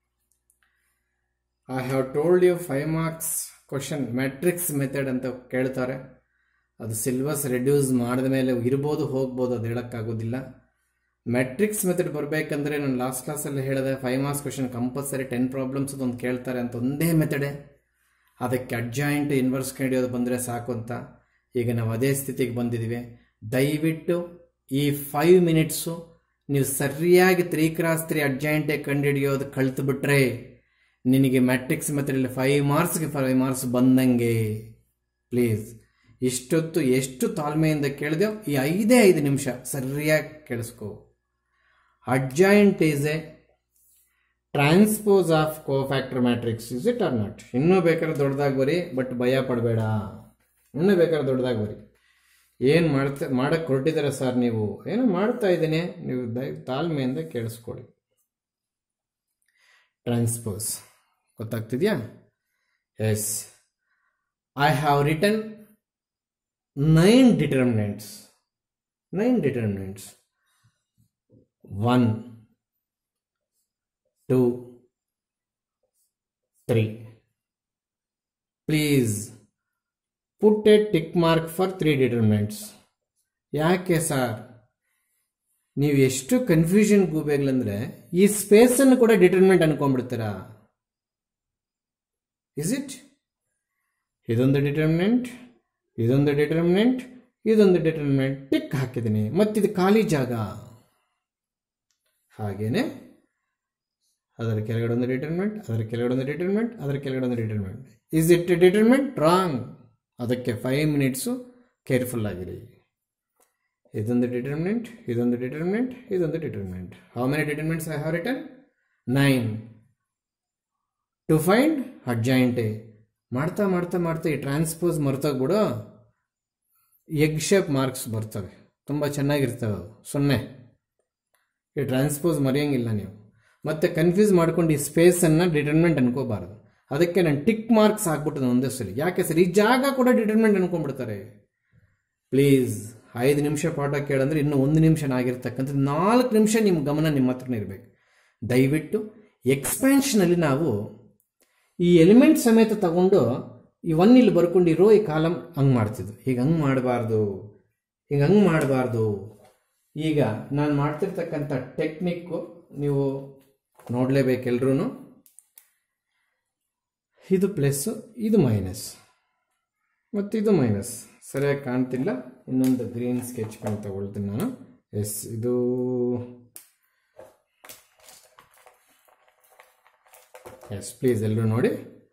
I have told you five marks question matrix method ಅಂತ ಕೇಳ್ತಾರೆ. ಅದು ಸಿಲೆಬಸ್ ರೆಡ್ಯೂಸ್ ಮಾಡಿದ ಮೇಲೆ ಇರ್ಬೋದು ಹೋಗ್ಬೋದು, ಅದು ಹೇಳೋಕ್ಕಾಗೋದಿಲ್ಲ. ಮ್ಯಾಟ್ರಿಕ್ಸ್ ಮೆಥಡ್ ಬರಬೇಕಂದ್ರೆ ನಾನು ಲಾಸ್ಟ್ ಕ್ಲಾಸಲ್ಲಿ ಹೇಳಿದೆ five marks question compulsory ten problems ಒಂದು ಕೇಳ್ತಾರೆ ಅಂತ ಒಂದೇ ಮೆಥಡೆ. ಅದಕ್ಕೆ ಅಡ್ಜಾಯಿಂಟ್ ಇನ್ವರ್ಸ್ ಕಂಡಿಯೋದು ಬಂದರೆ ಸಾಕು ಅಂತ. ಈಗ ನಾವು ಅದೇ ಸ್ಥಿತಿಗೆ ಬಂದಿದ್ದೀವಿ. ದಯವಿಟ್ಟು ಈ ಫೈವ್ ಮಿನಿಟ್ಸು ನೀವು ಸರಿಯಾಗಿ ತ್ರೀ ಕ್ರಾಸ್ ತ್ರೀ ಅಡ್ಜಾಯಿಂಟೇ ಕಂಡುಹಿಡಿಯೋದು ಕಳ್ತು ಬಿಟ್ರೆ ನಿನಗೆ ಮ್ಯಾಟ್ರಿಕ್ಸ್ ಮೆಥಡಲ್ಲಿ ಫೈವ್ ಮಾರ್ಕ್ಸ್ಗೆ ಫೈವ್ ಮಾರ್ಕ್ಸ್ ಬಂದಂಗೆ. ಪ್ಲೀಸ್ ಇಷ್ಟೊತ್ತು ಎಷ್ಟು ತಾಳ್ಮೆಯಿಂದ ಕೇಳಿದೆವು, ಈ ಐದೇ ಐದು ನಿಮಿಷ ಸರಿಯಾಗಿ ಕೇಳಿಸ್ಕೋ. Adjoint is a transpose of cofactor matrix. Is it or not? ಇನ್ನೂ ಬೇಕಾದ್ರೆ ದೊಡ್ಡದಾಗಿ ಬರಿ, ಬಟ್ ಭಯ ಪಡಬೇಡ. ಇನ್ನೂ ಬೇಕಾದ್ರೆ ದೊಡ್ಡದಾಗಿ ಬರಿ. ಏನು ಮಾಡ್ತಾ ಮಾಡಕ್ಕೆ ಹೊರಟಿದ್ದೀರ ಸರ್ ನೀವು? ಏನೋ ಮಾಡ್ತಾ ಇದ್ದೀನಿ, ನೀವು ದಯ ತಾಳ್ಮೆಯಿಂದ ಕೇಳಿಸ್ಕೊಳ್ಳಿ. ಟ್ರಾನ್ಸ್ಪೋಸ್ ಗೊತ್ತಾಗ್ತಿದ್ಯಾ? Yes, I have written nine determinants. Nine determinants. One, two, three. Please put a tick mark for three determinants. ಯಾಕೆ ಸರ್ ನೀವು ಎಷ್ಟು ಕನ್ಫ್ಯೂಷನ್ ಹೋಗ್ಬೇಕಂದ್ರೆ ಈ ಸ್ಪೇಸನ್ನು ಕೂಡ ಡಿಟರ್ಮಿನೆಂಟ್ ಅನ್ಕೊಂಡ್ಬಿಡ್ತೀರಾ? Is it? ಇದೊಂದು ಡಿಟರ್ಮಿನೆಂಟ್, ಇದೊಂದು ಡಿಟರ್ಮಿನೆಂಟ್, ಇದೊಂದು ಡಿಟರ್ಮಿನೆಂಟ್ ಟಿಕ್ ಹಾಕಿದ್ದೀನಿ, ಮತ್ತಿದು ಖಾಲಿ ಜಾಗ. ಹಾಗೇನೆ ಅದರ ಕೆಳಗಡೆ ಒಂದು ಡಿಟರ್ಮಿನೆಂಟ್, ಅದರ ಕೆಳಗಡೆ ಒಂದು ಡಿಟರ್ಮಿನೆಂಟ್, ಅದರ ಕೆಳಗಡೆ ಒಂದು determinant. Is it a determinant? Wrong. ಅದಕ್ಕೆ ಫೈವ್ ಮಿನಿಟ್ಸು ಕೇರ್ಫುಲ್ ಆಗಿರಿ. ಇದೊಂದು ಡಿಟರ್ಮಿನೆಂಟ್, ಇದೊಂದು ಡಿಟರ್ಮಿನೆಂಟ್, ಇದೊಂದು determinant. How many determinants I have written? Nine. To find adjoint A. ಮಾಡ್ತಾ ಮಾಡ್ತಾ ಮಾಡ್ತಾ ಈ ಟ್ರಾನ್ಸ್ಪೋಸ್ ಮರ್ತೋಗ್ಬಿಡು, ಎಗ್ ಶೇಪ್ ಮಾರ್ಕ್ಸ್ ಬರ್ತವೆ, ತುಂಬ ಚೆನ್ನಾಗಿರ್ತವೆ ಅವು. ಸೊನ್ನೆ. ಈ ಟ್ರಾನ್ಸ್ಪೋಸ್ ಮರೆಯೋಂಗಿಲ್ಲ ನೀವು. ಮತ್ತೆ ಕನ್ಫ್ಯೂಸ್ ಮಾಡ್ಕೊಂಡು ಈ ಸ್ಪೇಸನ್ನು ಡಿಟರ್ಮಿನೆಂಟ್ ಅನ್ಕೋಬಾರ್ದು. ಅದಕ್ಕೆ ನಾನು ಟಿಕ್ ಮಾರ್ಕ್ಸ್ ಹಾಕ್ಬಿಟ್ಟು ಒಂದೇ ಸಲ. ಯಾಕೆ ಸರ್ ಈ ಜಾಗ ಕೂಡ ಡಿಟರ್ಮಿನೆಂಟ್ ಅನ್ಕೊಂಡ್ಬಿಡ್ತಾರೆ. ಪ್ಲೀಸ್, ಐದು ನಿಮಿಷ ಪಾಠ ಕೇಳಂದ್ರೆ ಇನ್ನೂ ಒಂದು ನಿಮಿಷ ಆಗಿರ್ತಕ್ಕಂಥದ್ದು ನಾಲ್ಕು ನಿಮಿಷ ನಿಮ್ಮ ಗಮನ ನಿಮ್ಮ ಹತ್ರನೇ ಇರಬೇಕು. ದಯವಿಟ್ಟು ಎಕ್ಸ್ಪ್ಯಾನ್ಷನಲ್ಲಿ ನಾವು ಈ ಎಲಿಮೆಂಟ್ ಸಮೇತ ತಗೊಂಡು ಈ ಒನ್ ಇಲ್ಲಿ ಬರ್ಕೊಂಡು ಈ ರೋ ಈ ಕಾಲಮ್ ಹಂಗೆ ಮಾಡ್ತಿದ್ವು. ಈಗ ಹಂಗೆ ಮಾಡಬಾರ್ದು, ಈಗ ಹಂಗೆ ಮಾಡಬಾರ್ದು. ಈಗ ನಾನು ಮಾಡ್ತಿರ್ತಕ್ಕಂಥ ಟೆಕ್ನಿಕ್ಕು ನೀವು ನೋಡಲೇಬೇಕು ಎಲ್ರೂ. ಇದು ಪ್ಲಸ್ಸು, ಇದು ಮೈನಸ್, ಮತ್ತು ಇದು ಮೈನಸ್. ಸರಿಯಾಗಿ ಕಾಣ್ತಿಲ್ಲ. ಇನ್ನೊಂದು ಗ್ರೀನ್ ಸ್ಕೆಚ್ ಪೆನ್ ತಗೊಳ್ತೀನಿ ನಾನು. ಎಸ್, ಇದು ಎಸ್ ಪ್ಲೀಸ್ ಎಲ್ಲರೂ ನೋಡಿ.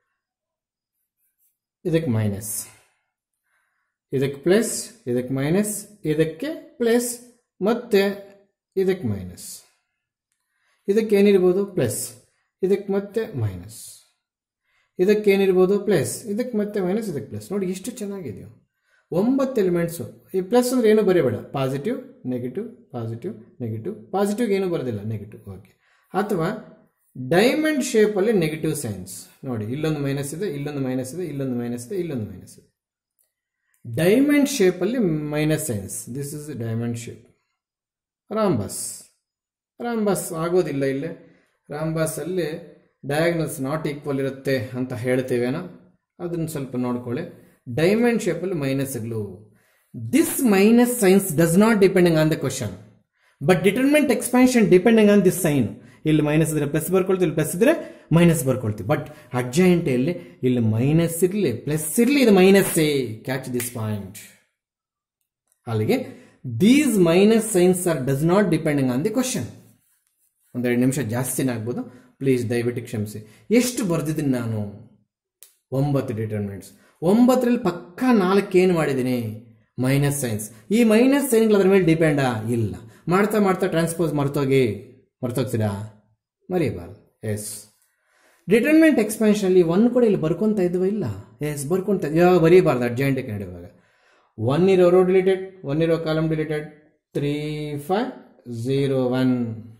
ಇದಕ್ಕೆ ಮೈನಸ್, ಇದಕ್ಕೆ ಪ್ಲಸ್, ಇದಕ್ಕೆ ಮೈನಸ್, ಇದಕ್ಕೆ ಪ್ಲಸ್, ಮತ್ತೆ ಇದಕ್ಕೆ ಮೈನಸ್. ಇದಕ್ಕೆ ಏನಿರ್ಬೋದು? ಪ್ಲಸ್. ಇದಕ್ಕೆ ಮತ್ತೆ ಮೈನಸ್. ಇದಕ್ಕೇನಿರ್ಬೋದು? ಪ್ಲಸ್. ಇದಕ್ಕೆ ಮತ್ತೆ ಮೈನಸ್, ಇದಕ್ಕೆ ಪ್ಲಸ್. ನೋಡಿ ಎಷ್ಟು ಚೆನ್ನಾಗಿದೆಯೋ. ಒಂಬತ್ತು ಎಲಿಮೆಂಟ್ಸು. ಈ ಪ್ಲಸ್ ಅಂದರೆ ಏನು ಬರೀಬೇಡ. Positive, negative, positive, negative. ಪಾಸಿಟಿವ್ಗೆ ಏನು ಬರೋದಿಲ್ಲ, ನೆಗೆಟಿವ್. ಓಕೆ. ಅಥವಾ ಡೈಮಂಡ್ ಶೇಪಲ್ಲಿ ನೆಗೆಟಿವ್ ಸೈನ್ಸ್ ನೋಡಿ. ಇಲ್ಲೊಂದು ಮೈನಸ್ ಇದೆ, ಇಲ್ಲೊಂದು ಮೈನಸ್ ಇದೆ, ಇಲ್ಲೊಂದು ಮೈನಸ್ ಇದೆ, ಇಲ್ಲೊಂದು ಮೈನಸ್ ಇದೆ. ಡೈಮಂಡ್ ಶೇಪಲ್ಲಿ minus signs. This is diamond shape. Rhombus. Rhombus ಆಗೋದಿಲ್ಲ ಇಲ್ಲೇ. ರಾಂಬಸಲ್ಲಿ ಡಯಾಗ್ನಲ್ಸ್ ನಾಟ್ ಈಕ್ವಲ್ ಇರುತ್ತೆ ಅಂತ ಹೇಳ್ತೇವೇನೋ, ಅದನ್ನು ಸ್ವಲ್ಪ ನೋಡ್ಕೊಳ್ಳಿ. ಡೈಮಂಡ್ ಶೇಪಲ್ಲಿ ಮೈನಸ್ಗಳು. This minus signs does not depending on the question, but determinant expansion depending on this sign. ಇಲ್ಲಿ ಮೈನಸ್ ಇದ್ರೆ ಪ್ಲಸ್ ಬರ್ಕೊಳ್ತೀವಿ, ಇಲ್ಲಿ ಪ್ಲಸ್ ಇದ್ರೆ ಮೈನಸ್ ಬರ್ಕೊಳ್ತೀವಿ. ಬಟ್ ಅಡ್ಜಾಯಿಂಟಲ್ಲಿ ಇಲ್ಲಿ ಮೈನಸ್ ಇರಲಿ ಪ್ಲಸ್ ಇರಲಿ, ಇದು minus A. Catch this point. ಅಲ್ಲಿಗೆ these minus signs are does not depending on the question. ಒಂದೆರಡು ನಿಮಿಷ ಜಾಸ್ತಿನೇ ಆಗ್ಬೋದು, ಪ್ಲೀಸ್ ದಯವಿಟ್ಟು ಕ್ಷಮಿಸಿ. ಎಷ್ಟು ಬರ್ದಿದ್ದೀನಿ ನಾನು? ಒಂಬತ್ತು ಡಿಟರ್ಮಿನೆಂಟ್ಸ್. ಒಂಬತ್ತರಲ್ಲಿ ಪಕ್ಕಾ ನಾಲ್ಕು ಏನು ಮಾಡಿದ್ದೀನಿ? Minus signs. ಈ ಮೈನಸ್ ಸೈನ್ಗಳು ಅದರ ಮೇಲೆ ಡಿಪೆಂಡಾ? ಇಲ್ಲ. ಮಾಡ್ತಾ ಮಾಡ್ತಾ ಟ್ರಾನ್ಸ್ಪೋಸ್ ಮರ್ತೋಗಿ ಮರ್ತೋಗ್ತೀರಾ? ಮರಿಬಾರ್ದು. ಎಸ್. ಡಿಟರ್ಮಿನೆಂಟ್ ಎಕ್ಸ್ಪಾನ್ಷನಲ್ಲಿ ಒನ್ ಕೂಡ ಇಲ್ಲಿ ಬರ್ಕೊತಾ ಇದ್ವ? ಇಲ್ಲ. ಎಸ್, ಬರ್ಕೊತಾ ಇದ್ವಿ. ಯಾವ ಬರೀಬಾರ್ದು ಅಡ್ಜಾಯಿಂಟಿಗೆ ನಡೆಯುವಾಗ. ಒನ್ ಇರೋ ರೋ ಡಿಲೀಟೆಡ್, ಒನ್ ಇರೋ column deleted. Three five zero one.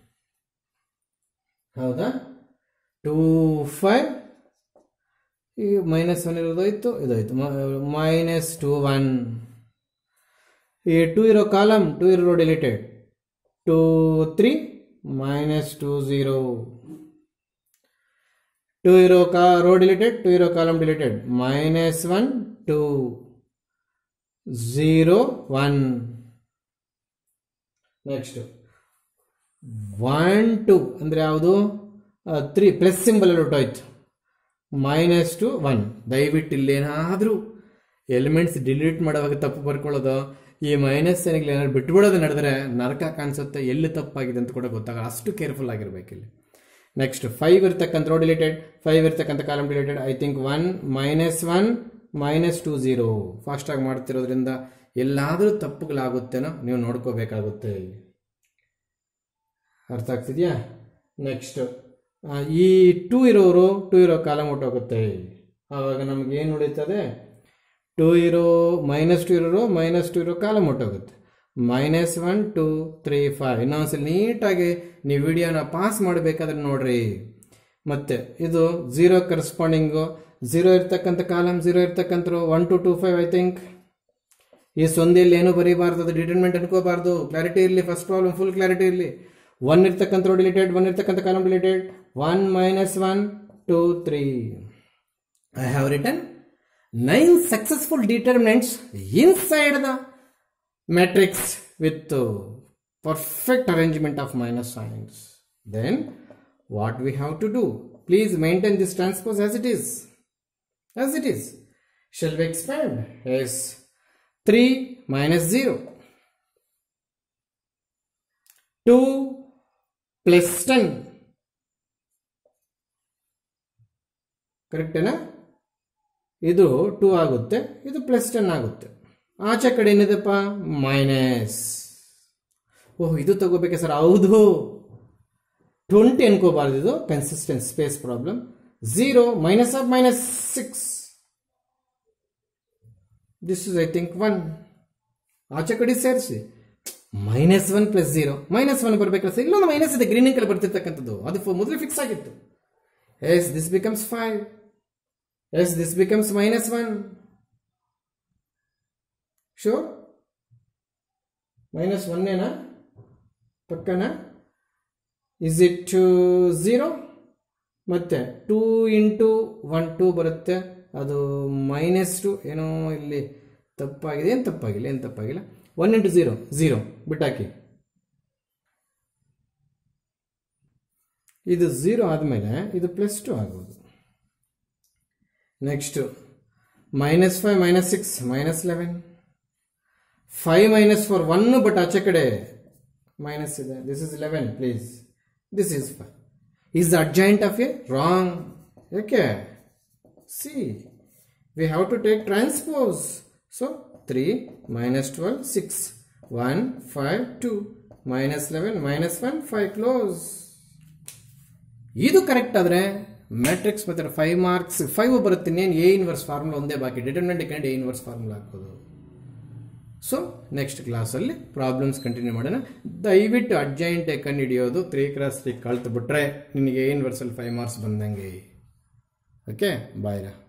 ಹೌದಾ? Two five. ಈ ಮೈನಸ್ ಒನ್ ಇರೋದೋಯ್ತು, ಇದಾಯ್ತು. Minus two one. ಈ ಟೂ ಇರೋ ಕಾಲಮ್, ಟೂ ಇರೋ row deleted. Two three minus two zero. Two ಇರೋ ಕಾ ರೋ ಡಿಲೀಟೆಡ್, ಟೂ ಇರೋ column deleted. Minus one two zero one. Next one two ಅಂದರೆ ಯಾವುದು? ತ್ರೀ ಪ್ಲಸ್ ಸಿಂಬಲ್ ಅಲ್ಲಿ ಹೊಟ್ಟೋಯ್ತು. Minus two one. ದಯವಿಟ್ಟು ಇಲ್ಲೇನಾದರೂ ಎಲಿಮೆಂಟ್ಸ್ ಡಿಲೀಟ್ ಮಾಡುವಾಗ ತಪ್ಪು ಬರ್ಕೊಳ್ಳೋದು, ಈ ಮೈನಸ್ ಏನಿಗೆ ಏನಾದ್ರು ಬಿಟ್ಬಿಡೋದು ನಡೆದ್ರೆ ನರಕ ಕಾಣಿಸುತ್ತೆ. ಎಲ್ಲಿ ತಪ್ಪಾಗಿದೆ ಅಂತ ಕೂಡ ಗೊತ್ತಾಗಲ್ಲ. ಅಷ್ಟು ಕೇರ್ಫುಲ್ ಆಗಿರ್ಬೇಕು ಇಲ್ಲಿ. ನೆಕ್ಸ್ಟ್ ಫೈವ್ ಇರ್ತಕ್ಕಂಥ ರೋ ಡಿಲೀಟೆಡ್, ಫೈವ್ ಇರ್ತಕ್ಕಂಥ column deleted. I think one minus one minus two zero. ಫಾಸ್ಟಾಗಿ ಮಾಡ್ತಿರೋದ್ರಿಂದ ಎಲ್ಲಾದರೂ ತಪ್ಪುಗಳಾಗುತ್ತೇನೋ ನೀವು ನೋಡ್ಕೋಬೇಕಾಗುತ್ತೆ. ಅರ್ಥ ಆಗ್ತಿದೆಯಾ? ನೆಕ್ಸ್ಟ್ ಈ ಟೂ ಇರೋರು ಟೂ ಇರೋ ಕಾಲಮ್ ಹೊಟ್ಟೋಗುತ್ತೆ. ಆವಾಗ ನಮ್ಗೆ ಏನು ಉಳಿತದೆ? ಟೂ ಇರೋ ಮೈನಸ್ ಟು ಇರೋ ಮೈನಸ್ ಟು ಇರೋ ಕಾಲಮ್ ಹೊಟ್ಟೋಗುತ್ತೆ. Minus one two three five. ಇನ್ನೊಂದ್ಸಲ ನೀಟಾಗಿ ನೀವು ವಿಡಿಯೋನ ಪಾಸ್ ಮಾಡಬೇಕಾದ್ರೆ ನೋಡ್ರಿ. ಮತ್ತೆ ಇದು ಝೀರೋ ಕರೆಸ್ಪಾಂಡಿಂಗು, ಝೀರೋ ಇರ್ತಕ್ಕಂಥ ಕಾಲಮ್, ಝೀರೋ ಇರ್ತಕ್ಕಂಥ one two two five. I think ಈ ಸೊಂದಿಯಲ್ಲಿ ಏನು ಬರೀಬಾರ್ದು, ಅದು ಡಿಟರ್ಮಿನೆಂಟ್ ಅನ್ಕೋಬಾರ್ದು. ಕ್ಲಾರಿಟಿ ಇರಲಿ. ಫಸ್ಟ್ ಪ್ರಾಬ್ಲಮ್ ಫುಲ್ ಕ್ಲಾರಿಟಿ ಇರಲಿ. ಒನ್ ಇರ್ತಕ್ಕಂಥ ರೋ ಡಿಲೀಟೆಡ್, ಒನ್ ಇರ್ತಕ್ಕಂಥ column deleted. One minus one two three. I have written nine successful determinants inside the matrix with perfect arrangement of minus signs. Then what we have to do? Please maintain this transpose as it is. As it is. Shall we expand? Yes. three minus zero. two plus ten. ಕರೆಕ್ಟೇನಾ? ಇದು two ಆಗುತ್ತೆ, ಇದು plus ten ಆಗುತ್ತೆ. ಆಚೆ ಕಡೆ ಏನಿದೆಪ್ಪ? Minus. ಓಹ್, ಇದು ತಗೋಬೇಕೆ sir? ಹೌದು, twenty ಅನ್ಕೋಬಾರ್ದು, ಇದು consistence space problem. Zero minus of minus six, this is I think one. ಆಚೆ ಕಡೆ ಸೇರಿಸಿ minus one plus zero, minus one ಬರಬೇಕಲ್ಲ ಸರ್? ಇಲ್ಲೊಂದು ಮೈನಸ್ ಇದೆ, ಗ್ರೀನಿಂಗ್ ಕಲರ್ ಬರ್ತಿರ್ತಕ್ಕಂಥದ್ದು, ಅದು ಮೊದಲೇ ಫಿಕ್ಸ್ ಆಗಿತ್ತು. Yes, this becomes five. Yes, this becomes minus one. Sure? Minus ಒನ್ನೇನಾ? ಪಕ್ಕನಾ? Is it zero? ಮತ್ತೆ ಟೂ ಇಂಟು ಒನ್ ಟೂ ಬರುತ್ತೆ, ಅದು ಮೈನಸ್ ಟು. ಏನೋ ಇಲ್ಲಿ ತಪ್ಪಾಗಿದೆ. ಏನು ತಪ್ಪಾಗಿಲ್ಲ, ಏನು ತಪ್ಪಾಗಿಲ್ಲ. ಒನ್ ಇಂಟು ಝೀರೋ ಝೀರೋ ಬಿಟ್ಟಾಕಿ. ಇದು ಝೀರೋ ಆದಮೇಲೆ ಇದು ಪ್ಲಸ್ ಟು ಆಗೋದು. Next minus five minus six minus eleven. Five minus four one, but ಆಚೆ ಕಡೆ ಮೈನಸ್ ಇದೆ. This is eleven please. This is five. Is the adjoint of A? Wrong. ಯಾಕೆ? See, we have to take transpose. So three minus twelve six, one five two, minus eleven minus one five, close. ಇದು correct ಆದರೆ matrix ಮತ್ತೆ five marks five ಬರುತ್ತೆ. ಇನ್ನೇನು A inverse formula ಒಂದೇ ಬಾಕಿ, determinant dependent A inverse formula ಹಾಕೋದು. So next ಕ್ಲಾಸಲ್ಲಿ problems continue ಮಾಡೋಣ. ದಯವಿಟ್ಟು ಅಡ್ಜಾಯಿಂಟ್ ಕಂಡು ಹಿಡಿಯೋದು ತ್ರೀ ಕ್ರಾಸ್ ತ್ರೀ ಕಳ್ತು ಬಿಟ್ರೆ ನಿನಗೆ ಎ ಇನ್ವರ್ಸಲ್ಲಿ ಫೈವ್ ಮಾರ್ಕ್ಸ್ ಬಂದಂಗೆ. ಓಕೆ, ಬಾಯ್ರಾ.